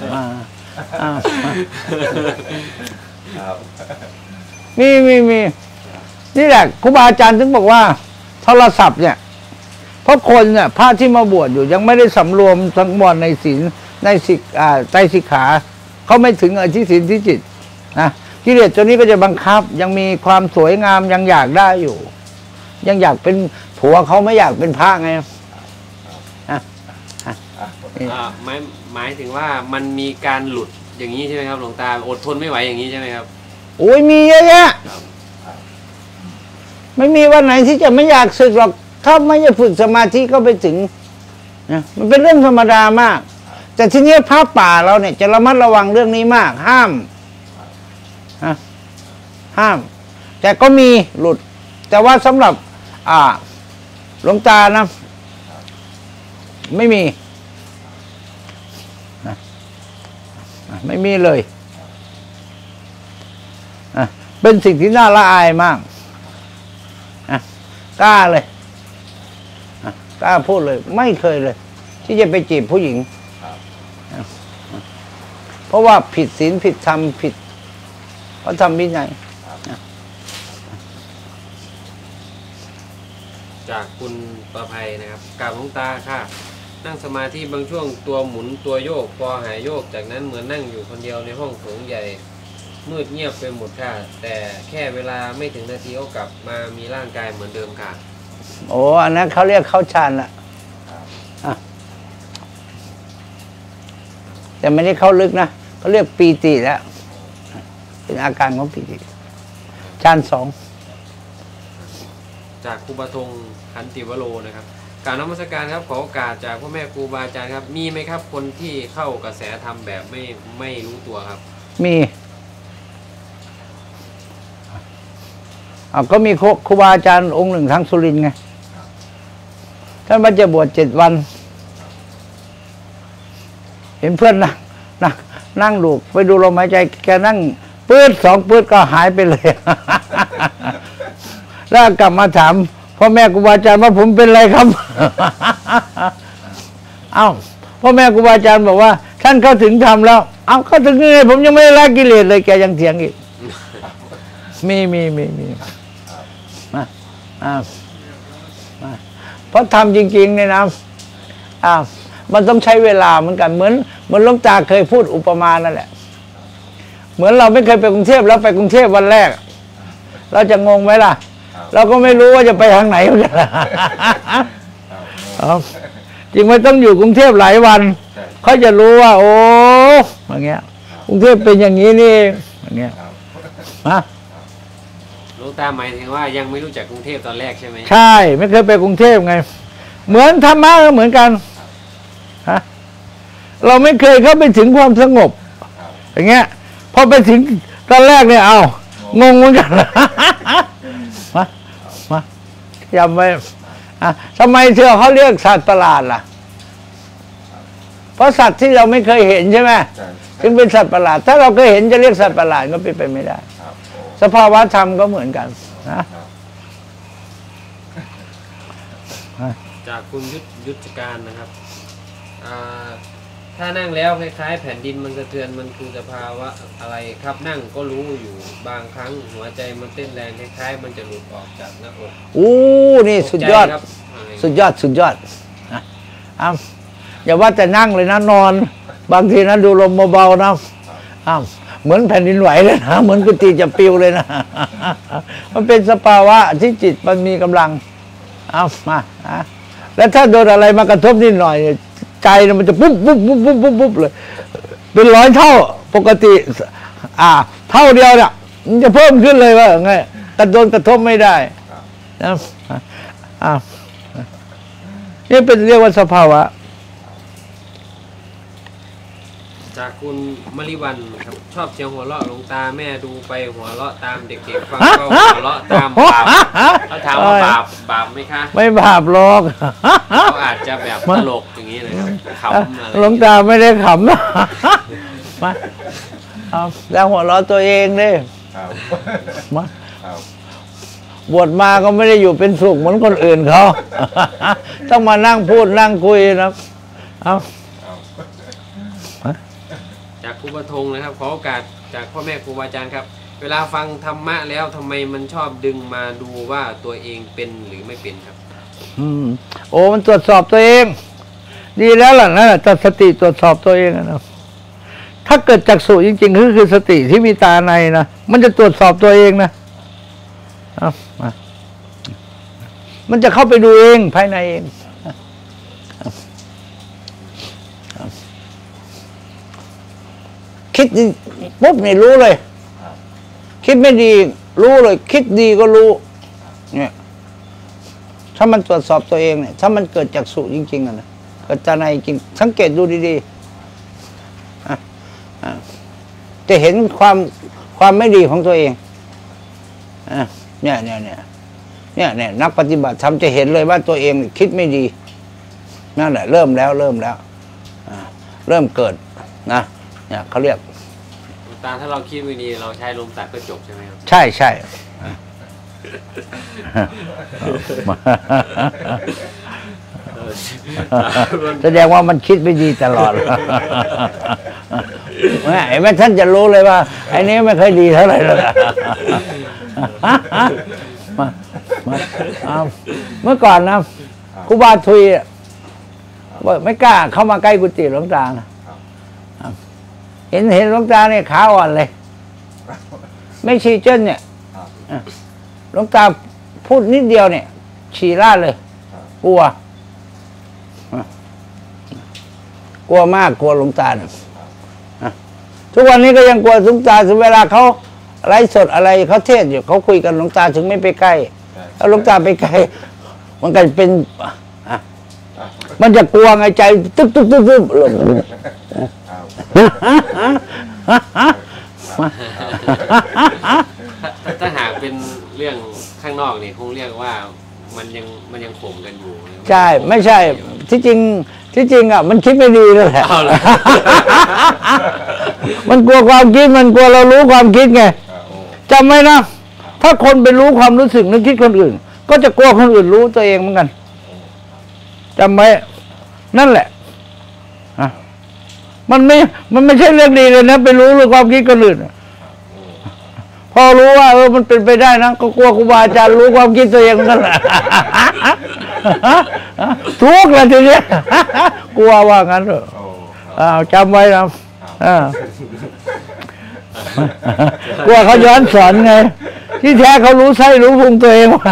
มีมีมีนี่แหละครูบาอาจารย์ถึงบอกว่าโทรศัพท์เนี่ยเพราะคนเนี่ยพระที่มาบวชอยู่ยังไม่ได้สำรวมสังวรในศีลในสิกอ่าไตรสิกขาเขาไม่ถึงอธิศีลที่จิตนะกิเลสตัวนี้ก็จะบังคับยังมีความสวยงามยังอยากได้อยู่ยังอยากเป็นผัวเขาไม่อยากเป็นพระไงหมายหมายถึงว่ามันมีการหลุดอย่างนี้ใช่ไหมครับหลวงตาอดทนไม่ไหวอย่างนี้ใช่ไหมครับโอ้ยมีเยอะแยะไม่มีวันไหนที่จะไม่อยากศึกหรอกถ้าไม่จะฝึกสมาธิก็ไปถึงนะมันเป็นเรื่องธรรมดามากแต่ทีนี้พระป่าเราเนี่ยจะระมัดระวังเรื่องนี้มากห้ามห้ามแต่ก็มีหลุดแต่ว่าสำหรับอ่าหลวงตานะไม่มีไม่มีเลยเป็นสิ่งที่น่าละอายมากกล้าเลยกล้าพูดเลยไม่เคยเลยที่จะไปจีบผู้หญิงเพราะว่าผิดศีลผิดธรรมผิดพระธรรมวินัยจากคุณประภัยนะครับกราบหลวงตาค่ะนั่งสมาธิบางช่วงตัวหมุนตัวโยกพอหายโยกจากนั้นเหมือนนั่งอยู่คนเดียวในห้องโถงใหญ่มืดเงียบไปหมดค่ะแต่แค่เวลาไม่ถึงนาทีก็กลับมามีร่างกายเหมือนเดิมค่ะโอ้อันนั้นเขาเรียกเข้าฌานละแต่ไม่ได้เข้าลึกนะเขาเรียกปีติแล้วเป็นอาการของปีติฌานสองจากครูบาทงขันติวโรนะครับการนมัสการครับขอโอกาสจากพ่อแม่ครูบาอาจารย์ครับมีไหมครับคนที่เข้ากระแสธรรมแบบไม่ไม่รู้ตัวครับมีอ่าก็มีครูบาอาจารย์องค์หนึ่งทางสุรินทร์ไงท่านมาจะบวชเจ็ดวันเห็นเพื่อนนั่งนั่งนั่งดูไปดูลมหายใจแกนั่งปื๊ดสองปื๊ดก็หายไปเลยแล้วกลับมาถามพ่อแม่ครูบาอาจารย์ว่าผมเป็นอะไรครับเอ้าพ่อแม่ครูบาอาจารย์บอกว่าท่านเข้าถึงธรรมแล้วเอ้าเข้าถึงยังไงผมยังไม่ได้ละกิเลสเลยแกยังเถียงอีกมีมีมีมีมาอ่าเพราะทำจริงๆเนี่ยนะอ่ามันต้องใช้เวลาเหมือนกันเหมือนเหมือนหลวงตาเคยพูดอุปมานั่นแหละเหมือนเราไม่เคยไปกรุงเทพแล้วไปกรุงเทพวันแรกเราจะงงไหมล่ะเราก็ไม่รู้ว่าจะไปทางไหนเหมือนกันครับจริงไม่ต้องอยู่กรุงเทพหลายวันเขาจะรู้ว่าโอ้อย่างเงี้ยกรุงเทพเป็นอย่างนี้นี่อย่างเงี้ยฮะหลวงตาหมายถึงว่ายังไม่รู้จักกรุงเทพตอนแรกใช่ไหมใช่ไม่เคยไปกรุงเทพไงเหมือนธรรมะก็เหมือนกันฮะเราไม่เคยเข้าไปถึงความสงบอย่างเงี้ยพอไปถึงตอนแรกเนี่ยเอางงเหมือนกันมามาจำไว้อ่ะทำไมเชื่อเขาเรียกสัตว์ประหลาดล่ะเพราะสัตว์ที่เราไม่เคยเห็นใช่ไหมจึงเป็นสัตว์ประหลาดถ้าเราเคยเห็นจะเรียกสัตว์ประหลาดก็เป็นไปไม่ได้สภาวะธรรมก็เหมือนกันนะจากคุณยุทธยุทธการนะครับถ้านั่งแล้วคล้ายๆแผ่นดินมันสะเทือนมันคือสภาวะอะไรครับนั่งก็รู้อยู่บางครั้งหัวใจมันเต้นแรงคล้ายๆมันจะหลุดออกจากหน้าอกอู้นี่สุดยอดสุดยอดสุดยอดนะอ้าวอย่าว่าแต่นั่งเลยนะนอนบางทีนะดูลมเบาๆนะอ้าวเหมือนแผ่นดินไหวเลยนะเหมือนกุฏิจะปิวเลยนะมันเป็นสภาวะที่จิตมันมีกำลังเอามาแล้วถ้าโดนอะไรมากระทบนิดหน่อยใจมันจะปุ๊บปุ๊บปุ๊บปุ๊บปุ๊บปุ๊บเลยเป็นร้อยเท่าปกติอ่าเท่าเดียวเนี่ยมันจะเพิ่มขึ้นเลยว่าไงกระโดนกระทบไม่ได้นะอ่านี่เป็นเรียกว่าสภาวะจากคุณมริวันครับชอบเสียงหัวเราะหลวงตาแม่ดูไปหัวเราะตามเด็กๆฟังก็หัวเราะตามบาปเขาถามว่าบาปบาปไหมคะไม่บาปหรอกเขาอาจจะแบบตลกอย่างนี้เลยครับขำอะไรหลวงตาไม่ได้ขำนะมาเอาแล้วหัวเราะตัวเองดิมาบวชมาก็ไม่ได้อยู่เป็นสุขเหมือนคนอื่นเขาต้องมานั่งพูดนั่งคุยนะเอาจากครูปฐงนะครับขอโอกาสจากพ่อแม่ครูบาอาจารย์ครับเวลาฟังธรรมะแล้วทำไมมันชอบดึงมาดูว่าตัวเองเป็นหรือไม่เป็นครับอืมโอ้มันตรวจสอบตัวเองดีแล้วล่ะนั่นแหละสติตรวจสอบตัวเองนะถ้าเกิดจักษุจริงๆคือคือสติที่มีตาในนะมันจะตรวจสอบตัวเองนะเอามามันจะเข้าไปดูเองภายในเองคิดปุ๊บนี่รู้เลยคิดไม่ดีรู้เลยคิดดีก็รู้เนี่ยถ้ามันตรวจสอบตัวเองเนี่ยถ้ามันเกิดจากสุจริงๆอ่ะนะเกิดจากในจริงสังเกตดูดีๆจะเห็นความความไม่ดีของตัวเองเนี่ยเนี่ยเนี่ยเนี่ยเนี่ยนักปฏิบัติธรรมจะเห็นเลยว่าตัวเองคิดไม่ดีนั่นแหละเริ่มแล้วเริ่มแล้วเริ่มเกิดนะเนี่ยเขาเรียกตาถ้าเราคิดไม่ดีเราใช้ลมตัดก็จบใช่ไหมครับใช่ใช่แสดงว่ามันคิดไม่ดีตลอดไอ้แม่ท่านจะรู้เลยว่าไอ้นี้ไม่ค่อยดีเท่าไหร่เลยมามาเมื่อก่อนนะครูบาทุยไม่กล้าเข้ามาใกล้กุฏิหลวงตานะเห็นเห็นหลวงตาเนี่ยขาอ่อนเลยไม่ชี้เจ้นเนี่ยหลวงตาพูดนิดเดียวเนี่ยฉี่ราดเลยกลัวกลัวมากกลัวหลวงตาเนี่ยทุกวันนี้ก็ยังกลัวหลวงตาถึงเวลาเขาไลฟ์สดอะไรเขาเทศอยู่เขาคุยกันหลวงตาถึงไม่ไปใกล้ถ้าหลวงตาไปใกล้มันก็เป็นมันจะกลัวไงใจตึ๊บตึ๊บตึ๊บตึ๊บถ้าหากเป็นเรื่องข้างนอกนี่คงเรียกว่ามันยังมันยังข่มกันอยู่ใช่ไม่ใช่ที่จริงที่จริงอ่ะมันคิดไม่ดีเลยแหละมันกลัวความคิดมันกลัวเรารู้ความคิดไงจำไว้นะถ้าคนไปรู้ความรู้สึกนึกคิดคนอื่นก็จะกลัวคนอื่นรู้ตัวเองเหมือนกันจำไว้นั่นแหละมันไม่มันไม่ใช่เรื่องดีเลยนะไปรู้เรื่องความคิดคนอื่นพอรู้ว่าเออมันเป็นไปได้นะก็กลัวครูบาอาจารย์รู้ความคิดตัวเองนั่นแหละทุกข์เลยทีนี้กลัวว่างั้นเถอะอ้าวจำไว้นะกลัวเขาย้อนสอนไงที่แท้เขารู้ไส้รู้พุงตัวเองว่ะ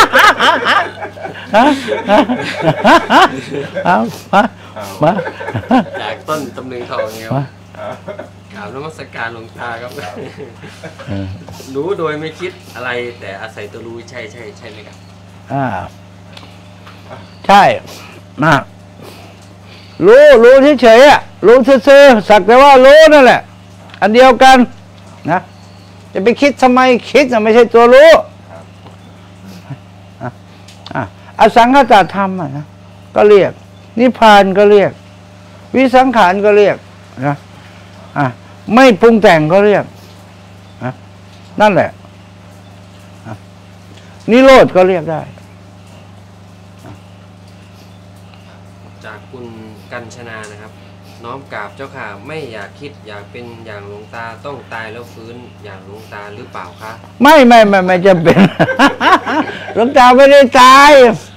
เอามามาจากต้นตำลึงทองเนี่ยครับกราบนมัสการหลวงตาครับรู้โดยไม่คิดอะไรแต่อาศัยตัวรู้ใช่ใช่ใช่ไหมครับอ่าใช่นะรู้รู้เฉยๆอ่ะรู้ซื่อๆสักแต่ว่ารู้นั่นแหละอันเดียวกันนะจะไปคิดทำไมคิดน่ะไม่ใช่ตัวรู้อ่ะอสังขตธรรมอ่ะนะก็เรียกนิพพานก็เรียกวิสังขารก็เรียกนะอ่ะไม่ปรุงแต่งก็เรียกนะนั่นแหละนิโรธก็เรียกได้จากคุณกัญชนานะครับน้อมกราบเจ้าค่ะไม่อยากคิดอยากเป็นอย่างหลวงตาต้องตายแล้วฟื้นอย่างหลวงตาหรือเปล่าคะไม่ไม่ไม่ไม่จะเป็น หลวงตาไม่ได้ตาย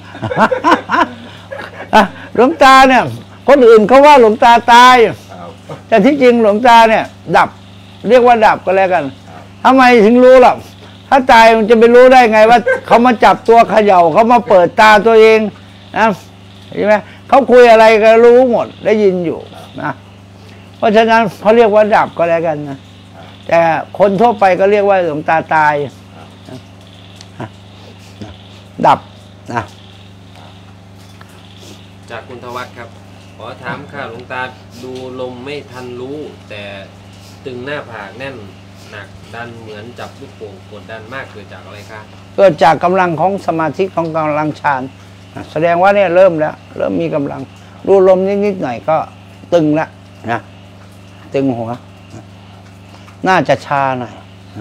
หลวงตาเนี่ยคนอื่นเขาว่าหลวงตาตายแต่ที่จริงหลวงตาเนี่ยดับเรียกว่าดับก็แล้วกันทำไมถึงรู้ล่ะถ้าตายมันจะไปรู้ได้ไงว่าเขามาจับตัวเขย่าเขามาเปิดตาตัวเองนะใช่ไหมเขาคุยอะไรก็รู้หมดได้ยินอยู่นะเพราะฉะนั้นเขาเรียกว่าดับก็แล้วกันนะแต่คนทั่วไปก็เรียกว่าหลวงตาตายดับนะจากคุณทวัฒน์ครับขอถามค่ะหลวงตาดูลมไม่ทันรู้แต่ตึงหน้าผากแน่นหนักดันเหมือนจับลูกโป่งกดดันมากเกิดจากอะไรคะเกิดจากกำลังของสมาธิของกำลังฌานแสดงว่าเนี่ยเริ่มแล้วเริ่มมีกำลังดูลมนิดๆหน่อยก็ตึงแล้วนะตึงหัวน่าจะชาหน่อย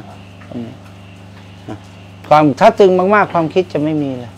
ความถ้าตึงมากๆความคิดจะไม่มีเลย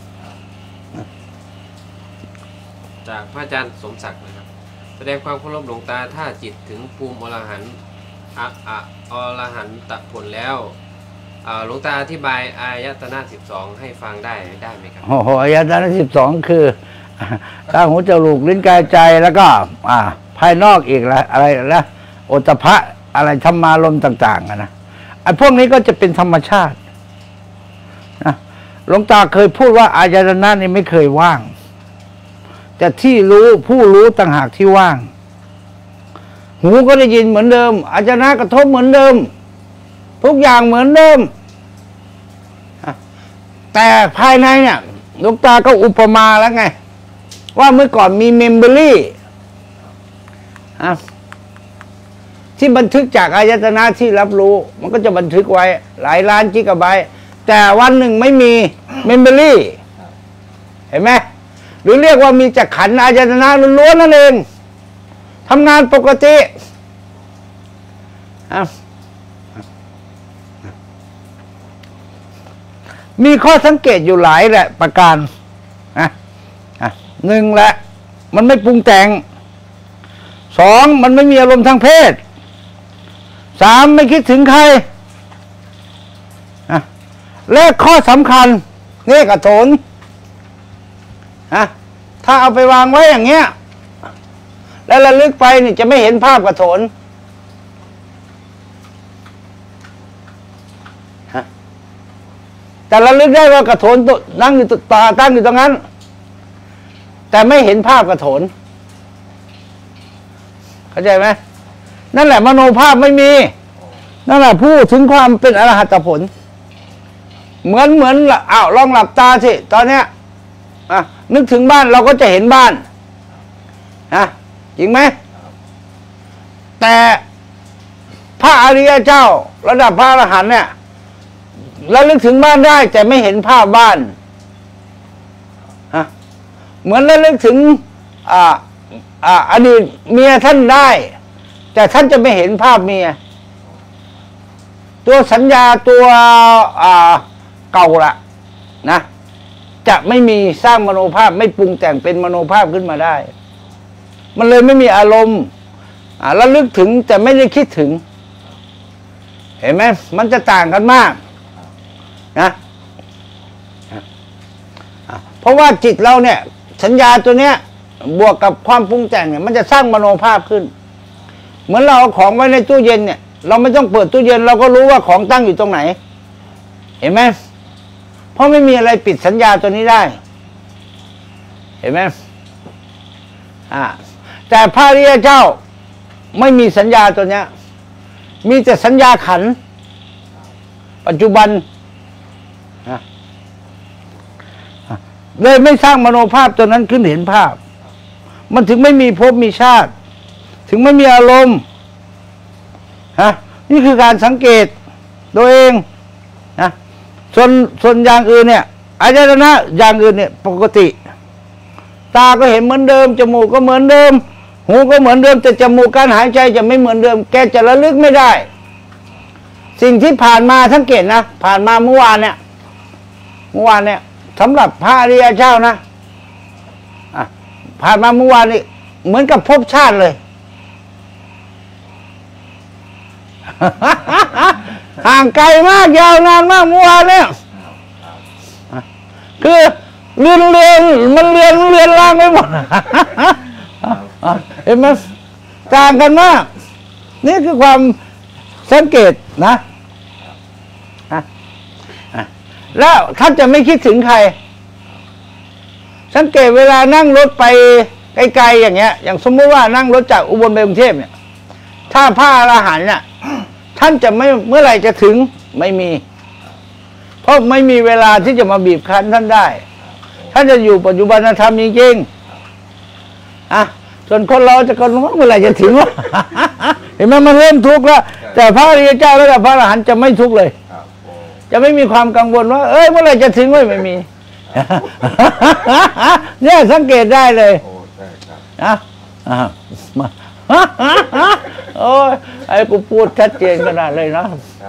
จากพระอาจารย์สมศักดิ์นะครับแสดงความเคารพหลวงตาถ้าจิตถึงภูมิอรหันต์อะอะอรหันตผลแล้วหลวงตาอธิบายอายตนะสิบสองให้ฟังได้ได้ไหมครับโอ้โหอายตนะสิบสองคือตาหูจมูกลิ้นกายใจแล้วก็อ่าภายนอกอีกละอะไรนะโอตภะอะไรธรรมารมต่างๆนะไอ้พวกนี้ก็จะเป็นธรรมชาตินะหลวงตาเคยพูดว่าอายตนะนี่ไม่เคยว่างแต่ที่รู้ผู้รู้ต่างหากที่ว่างหูก็ได้ยินเหมือนเดิมอายตนะกระทบเหมือนเดิมทุกอย่างเหมือนเดิมแต่ภายในเนี่ยหลวงตาก็อุปมาแล้วไงว่าเมื่อก่อนมีเมมโมรี่ที่บันทึกจากอายตนะที่รับรู้มันก็จะบันทึกไว้หลายล้านกิกะไบต์แต่วันหนึ่งไม่มีเมมโมรี่เห็นไหมหรือเรียกว่ามีจักขันธ์อายตนะล้วนๆนั่นเองทำงานปกติมีข้อสังเกตอยู่หลายแหละประการนะหนึ่งแหละมันไม่ปรุงแต่งสองมันไม่มีอารมณ์ทางเพศสามไม่คิดถึงใครนะและข้อสำคัญนี่กระโถนนะถ้าเอาไปวางไว้อย่างเงี้ยแล้วระลึกไปนี่จะไม่เห็นภาพกระโถนแต่ระลึกได้ว่ากระโถนนั่งอยู่ตาตั้งอยู่ตรงนั้นแต่ไม่เห็นภาพกระโถนเข้าใจไหมนั่นแหละมโนภาพไม่มีนั่นแหละพูดถึงความเป็นอรหัตผลเหมือนเหมือนอ้าวลองหลับตาสิตอนเนี้ยอ่ะนึกถึงบ้านเราก็จะเห็นบ้านนะจริงไหมแต่พระอริยเจ้าระดับพระอรหันต์เนี่ยแล้วนึกถึงบ้านได้แต่ไม่เห็นภาพบ้านฮะเหมือนแล้วนึกถึงอ่าอ่าอดีตเมียท่านได้แต่ท่านจะไม่เห็นภาพเมียตัวสัญญาตัวอ่าเก่าละนะจะไม่มีสร้างมโนภาพไม่ปรุงแต่งเป็นมโนภาพขึ้นมาได้มันเลยไม่มีอารมณ์อ่าแล้วลึกถึงแต่ไม่ได้คิดถึงเห็นไหมมันจะต่างกันมากนะเพราะว่าจิตเราเนี่ยสัญญาตัวเนี้ยบวกกับความปรุงแต่งเนี่ยมันจะสร้างมโนภาพขึ้นเหมือนเราเอาของไว้ในตู้เย็นเนี่ยเราไม่ต้องเปิดตู้เย็นเราก็รู้ว่าของตั้งอยู่ตรงไหนเห็นไหมเพราะไม่มีอะไรปิดสัญญาตัวนี้ได้เห็นไหมอ่าแต่พระอริยเจ้าไม่มีสัญญาตัวเนี้ยมีแต่สัญญาขันธ์ปัจจุบันนะเลยไม่สร้างมโนภาพตัวนั้นขึ้นเห็นภาพมันถึงไม่มีภพมีชาติถึงไม่มีอารมณ์ฮะนี่คือการสังเกตตัวเองนะส่วนส่วนอย่างอื่นเนี่ยอายตนะอย่างอื่นเนี่ยปกติตาก็เห็นเหมือนเดิมจมูกก็เหมือนเดิมหูก็เหมือนเดิมแต่จมูกการหายใจจะไม่เหมือนเดิมแกจะระลึกไม่ได้สิ่งที่ผ่านมาสังเกตนะผ่านมาเมื่อวานเนี่ยเมื่อวานเนี่ยสำหรับพระอริยเจ้านะอ่ะผ่านมาเมื่อวานนี่เหมือนกับภพชาติเลย ห่างไกลมากยาวนานมากเมื่อวานเนี่ยคือเรือนเรือนมันเรือนเรือนล่างไปหมด เห็นไหมต่างกันมากนี่คือความสังเกตนะแล้วท่านจะไม่คิดถึงใครสังเกตเวลานั่งรถไปไกลๆอย่างเงี้ยอย่างสมมติว่านั่งรถจากอุบลไปกรุงเทพเนี่ยถ้าพระอรหันต์เนี่ยท่านจะไม่เมื่อไหร่จะถึงไม่มีเพราะไม่มีเวลาที่จะมาบีบคั้นท่านได้ท่านจะอยู่ปัจจุบันธรรมจริงๆอ่ะส่วนคนเราจะกันว่าเมื่อไหร่จะถึงวะ เห็นไหมมันเริ่มทุกข์แล้วแต่พระอริยเจ้าและพระอรหันต์จะไม่ทุกข์เลยจะไม่มีความกังวลว่าเอ้ยเมื่อไหร่จะถึงไม่ไม่มี เนี่ยสังเกตได้เลยนะมาโอ้ยไอ้กูพูดชัดเจนขนาดเลยนะ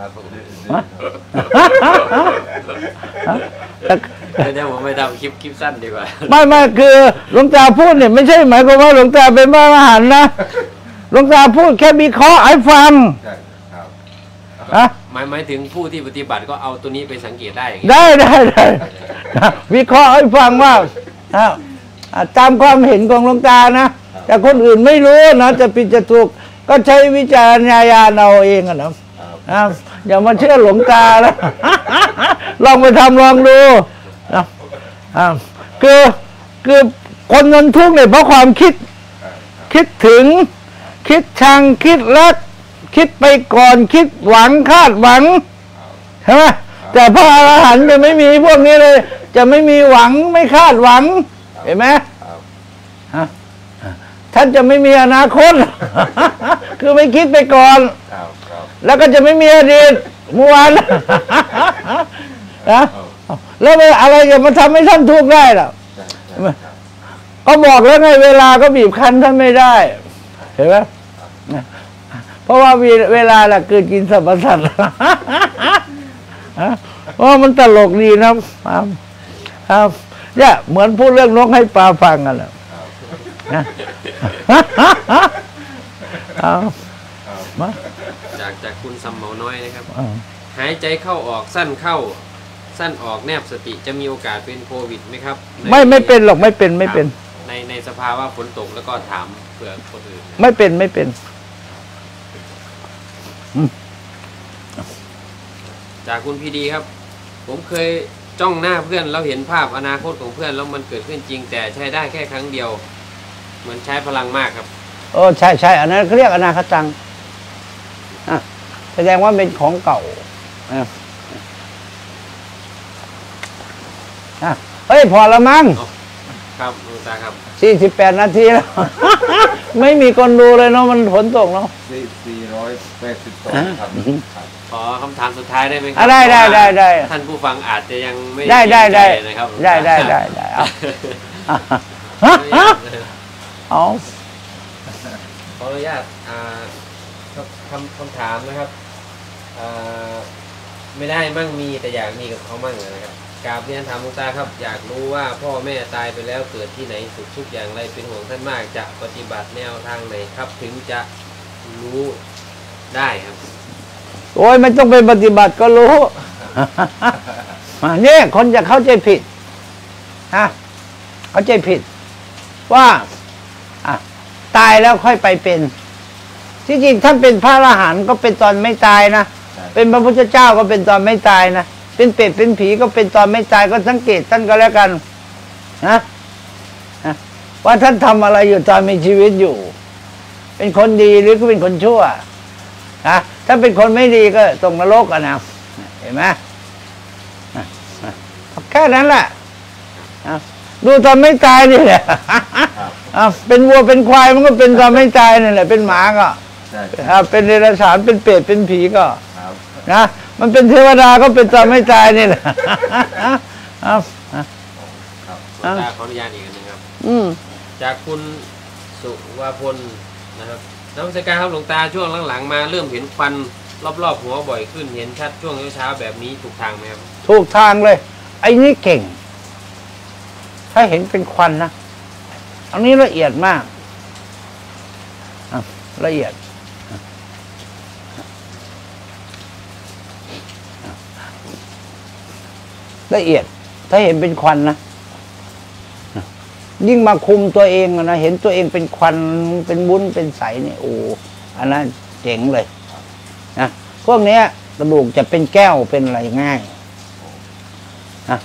เดี๋ยวผมไปทำคลิปคลิปสั้นดีกว่าไม่ไม่คือหลวงตาพูดเนี่ยไม่ใช่หมายความว่าหลวงตาเป็นพระอรหันต์นะหลวงตาพูดแค่วิเคราะห์ให้ฟังอะหมายหมายถึงผู้ที่ปฏิบัติก็เอาตัวนี้ไปสังเกตได้อย่างนี้ได้ได้ได้วิเคราะห์ให้ฟังว่าตามความเห็นของหลวงตานะแต่คนอื่นไม่รู้นะจะผิดจะถูกก็ใช้วิจารณญาณเอาเองนะอย่ามาเชื่อหลวงตาแล้วลองไปทำลองดูนะคือคือคนนั้นทุกข์เนี่ยเพราะความคิดคิดถึงคิดชังคิดรักคิดไปก่อนคิดหวังคาดหวังใช่ไหมแต่พระอรหันต์จะไม่มีพวกนี้เลยจะไม่มีหวังไม่คาดหวังเห็นไหมท่านจะไม่มีอนาคต คือไม่คิดไปก่อนแล้วก็จะไม่มีอดีตเมื่อวานนะแล้วอะไรจะมาทำให้ท่านทุกข์ได้ล่ะก็บอกแล้วไงเวลาก็บีบคั้นท่านไม่ได้เห็นไหมเพราะว่าเวลาล่ะเกิดกินสรรพสัตว์เพราะมันตลกดีนะครับเนี่ยเหมือนพูดเรื่องนกให้ปลาฟังกันแหละนะจากจากคุณสมเหมาน้อยนะครับหายใจเข้าออกสั้นเข้าสั้นออกแนบสติจะมีโอกาสเป็นโควิดไหมครับไม่ไม่เป็นหรอกไม่เป็นไม่เป็นในในสภาวะฝนตกแล้วก็ถามเผื่อคนอื่นไม่เป็นไม่เป็นจากคุณพีดีครับผมเคยจ้องหน้าเพื่อนแล้วเห็นภาพอนาคตของเพื่อนแล้วมันเกิดขึ้นจริงแต่ใช้ได้แค่ครั้งเดียวเหมือนใช้พลังมากครับโอ้ใช่ใช่อันนั้นเขาเรียกอนาคตังอ่ะแสดงว่าเป็นของเก่าอ่ะอ่ะเฮ้ยพอละมั้งครับหลวงตาครับสี่สิบแปดนาทีแล้ว ไม่มีคนดูเลยเนาะมันฝนตกเนาะสี่ร้อยแปดสิบสองครับขอคำถามสุดท้ายได้ไหมครับได้ได้ได้ได้ท่านผู้ฟังอาจจะยังไม่ได้ได้ได้นะครับได้ได้ได้ได้เอาขออนุญาตคำคำถามนะครับไม่ได้มั่งมีแต่อยากมีกับเขามั่งนะครับกราบเรียนถามหลวงตาครับอยากรู้ว่าพ่อแม่ตายไปแล้วเกิดที่ไหนสุขทุกอย่างไรเป็นห่วงท่านมากจะปฏิบัติแนวทางไหนครับถึงจะรู้ได้ครับโอ้ยไม่ต้องไปปฏิบัติก็รู้เนี่ยคนจะเข้าใจผิดฮะเข้าใจผิดว่าตายแล้วค่อยไปเป็นที่จริงท่านเป็นพระอรหันต์ก็เป็นตอนไม่ตายนะเป็นพระพุทธเจ้าก็เป็นตอนไม่ตายนะเป็นเป็ดเป็นผีก็เป็นตอนไม่ตายก็สังเกตท่านก็แล้วกันนะว่าท่านทำอะไรอยู่ตอนมีชีวิตอยู่เป็นคนดีหรือก็เป็นคนชั่วนะถ้าเป็นคนไม่ดีก็ตกนรกกันนะเห็นไหมแค่นั้นแหละดูตอนไม่ตายนี่แหละเป็นวัวเป็นควายมันก็เป็นตอนไม่ตายนี่แหละเป็นหมาก็เป็นเดรัจฉานเป็นเปรตเป็นผีก็นะมันเป็นเทวดาก็เป็นตอนไม่ตายนี่แหละครับหลวงตาขออนุญาตอีกอันหนึ่งครับจากคุณสุวาพลนะครับนักวิชาการครับหลวงตาช่วงหลังๆมาเริ่มเห็นควันรอบๆหัวบ่อยขึ้นเห็นชัดช่วงเช้าๆแบบนี้ถูกทางไหมครับถูกทางเลยไอ้นี่เก่งถ้าเห็นเป็นควันนะอันนี้ละเอียดมากละเอียดละเอียดถ้าเห็นเป็นควันนะยิ่งมาคุมตัวเองนะเห็นตัวเองเป็นควันเป็นวุ้นเป็นใสเนี่ยโอ้อันนั้นเจ๋งเลยนะพวกนี้กระดูกจะเป็นแก้วเป็นอะไรง่ายนะ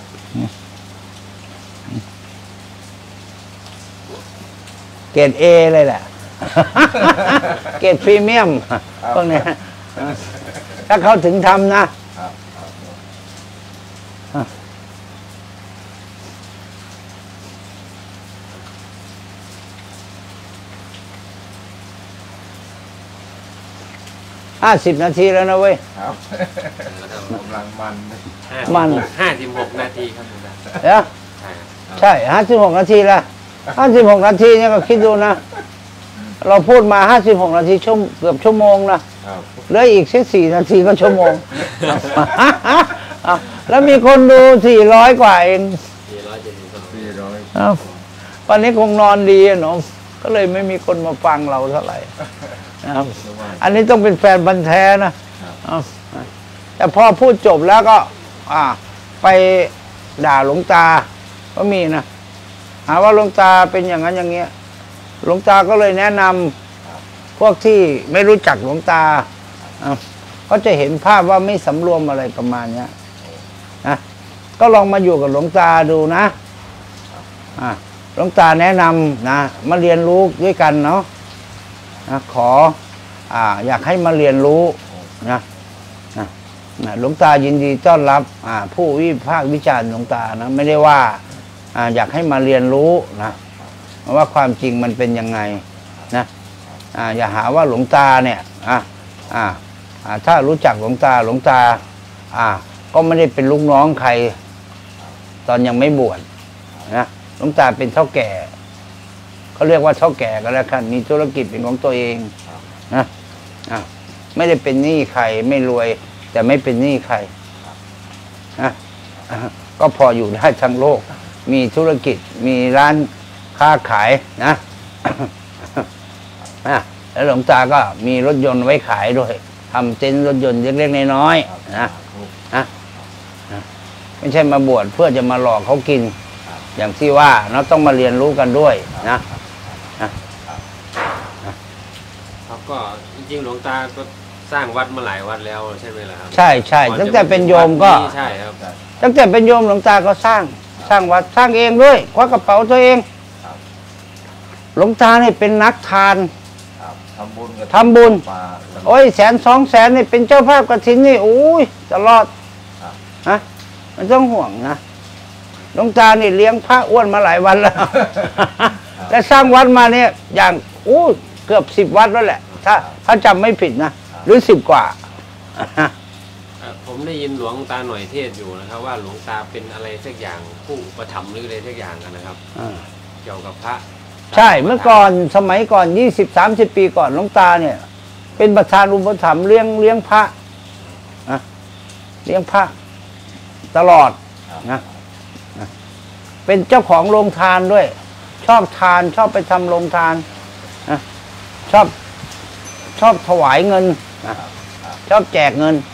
เกรดเอเลยแหละเกรดพรีเมียมพวกนี้ถ้าเขาถึงทำนะห้าสิบนาทีแล้วนะเว้ยกำลังมันมันห้าสิบหกนาทีครับเดี๋ยวใช่ห้าสิบหกนาทีละห้าสิบหกนาทีเนี่ยก็คิดดูนะเราพูดมาห้าสิบหกนาทีชั่วเกือบชั่วโมงนะเหลืออีกแค่สี่นาทีก็ชั่วโมงแล้วมีคนดูสี่ร้อยกว่าเองสี่ร้อยเจ็ดสิบสี่ร้อยวันนี้คงนอนดีเนาะก็เลยไม่มีคนมาฟังเราเท่าไหร่นะครับอันนี้ต้องเป็นแฟนบันแท้นะแต่พอพูดจบแล้วก็อ่าไปด่าหลวงตาก็มีนะหาว่าหลวงตาเป็นอย่างนั้นอย่างเงี้ยหลวงตาก็เลยแนะนำพวกที่ไม่รู้จักหลวงตาก็จะเห็นภาพว่าไม่สำรวมอะไรประมาณเนี้ยนะก็ลองมาอยู่กับหลวงตาดูนะอ่าหลวงตาแนะนำนะมาเรียนรู้ด้วยกันเนาะนะขออ่าอยากให้มาเรียนรู้นะนะหลวงตายินดีต้อนรับอ่าผู้วิพากษ์วิจารณ์หลวงตานะไม่ได้ว่าอ่าอยากให้มาเรียนรู้นะว่าความจริงมันเป็นยังไงนะอ่าอย่าหาว่าหลวงตาเนี่ยอ่าอ่าอ่าถ้ารู้จักหลวงตาหลวงตาอ่าก็ไม่ได้เป็นลูกน้องใครตอนยังไม่บวชนะหลวงตาเป็นเท่าแก่เขาเรียกว่าเท่าแก่ก็แล้วกันมีธุรกิจเป็นของตัวเองนะอ่ะไม่ได้เป็นหนี้ใครไม่รวยแต่ไม่เป็นหนี้ใครนะก็พออยู่ได้ทั้งโลกมีธุรกิจมีร้านค้าขายนะแล้วหลวงตาก็มีรถยนต์ไว้ขายด้วยทำเต็นท์รถยนต์เล็กๆน้อยๆนะนะไม่ใช่มาบวชเพื่อจะมาหลอกเขากินอย่างที่ว่าเราต้องมาเรียนรู้กันด้วยนะเขาก็จริงๆหลวงตาก็สร้างวัดมาหลายวัดแล้วใช่ไหมล่ะครับใช่ใช่ตั้งแต่เป็นโยมก็ใช่ครับตั้งแต่เป็นโยมหลวงตาก็สร้างสร้างวัดสร้างเองด้วยควักกระเป๋าตัวเองหลวงตาเนี่ยเป็นนักทานทำบุญทำบุญโอ้ยแสนสองแสนนี่เป็นเจ้าภาพกฐินนี่โอ้ยตลอดฮะมันต้องห่วงนะหลวงตานี่เลี้ยงพระอ้วนมาหลายวันแล้วแต่สร้างวัดมาเนี่ยอย่างโอ้เกือบสิบวัดแล้วแหละถ้าถ้าจำไม่ผิดนะหรือสิบกว่าผมได้ยินหลวงตาหน่อยเทศอยู่นะครับว่าหลวงตาเป็นอะไรสักอย่างผู้ประถมหรืออะไรสักอย่างกันนะครับเกี่ยวกับพระใช่เมื่อก่อนสมัยก่อนยี่สิบสามสิบปีก่อนหลวงตาเนี่ยเป็นประธานอุปถัมภ์เลี้ยงเลี้ยงพระนะเลี้ยงพระตลอดนะเป็นเจ้าของโรงทานด้วยชอบทานชอบไปทำโรงทานนะชอบชอบถวายเงินนะชอบแจกเงิน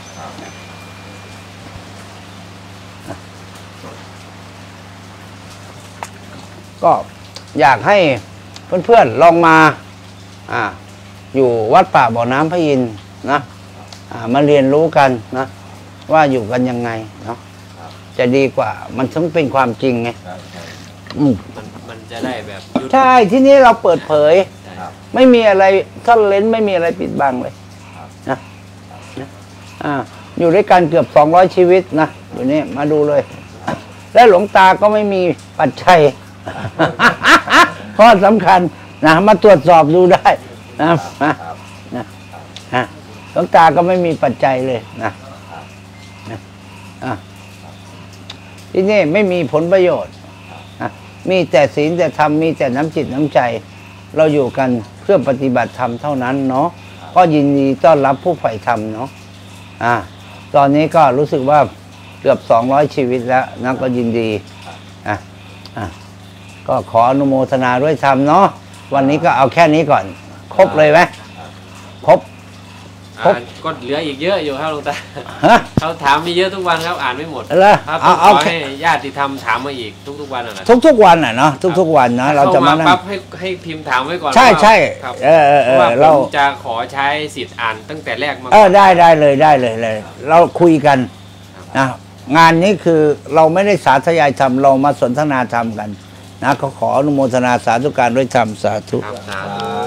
ก็อยากให้เพื่อนๆลองมาอ่าอยู่วัดป่าบ่อน้ำพระอินทร์นะอ่ามาเรียนรู้กันนะว่าอยู่กันยังไงเนาะจะดีกว่า มันถึงเป็นความจริงไงครับใช่อืมมันมันจะได้แบบยุติใช่ที่นี้เราเปิดเผยครับไม่มีอะไรซ่อนเล้นไม่มีอะไรปิดบังเลยนะนะอ่าอยู่ด้วยกันเกือบสองร้อยชีวิตนะอยู่นี่มาดูเลย และหลวงตาก็ไม่มีปัจจัย ข้อสำคัญนะมาตรวจสอบดูได้นะนะนะนะหลวงตาก็ไม่มีปัจจัยเลยนะนะอ่ะที่นี่ไม่มีผลประโยชน์นะมีแต่ศีลแต่ธรรมมีแต่น้ำจิตน้ำใจ เราอยู่กันเพื่อปฏิบัติธรรมเท่านั้นเนาะก็ยินดีต้อนรับผู้ใฝ่ธรรมเนาะอ่าตอนนี้ก็รู้สึกว่าเกือบสองร้อยชีวิตแล้วนะก็ยินดีอ่ะอ่ะก็ขออนุโมทนาด้วยธรรมเนาะวันนี้ก็เอาแค่นี้ก่อน ครบเลยไหมครบ ครบอ่านก็เหลืออีกเยอะอยู่ครับหลวงตาฮะเขาถามมีเยอะทุกวันครับอ่านไม่หมดเหรอครับเอาขเอาอแค่ให้ญาติธรรมถามมาอีกทุกๆวันนะทุกๆวันน่ะเนาะทุกๆวันนะเราจะมานั่งปั๊บให้ให้พิมพ์ถามไว้ก่อนใช่ว่าใช่ครับเออเออเพเอราะอว่าเราผมจะขอใช้สิทธิ์อ่านตั้งแต่แรกมาเออได้ได้เลยได้เลยเลย เราคุยกันนะงานนี้คือเราไม่ได้สาธยายธรรมเรามาสนทนาธรรมกันนะก็ขออนุโมทนาสาธุการด้วยธรรมสาธุครับสาสธุา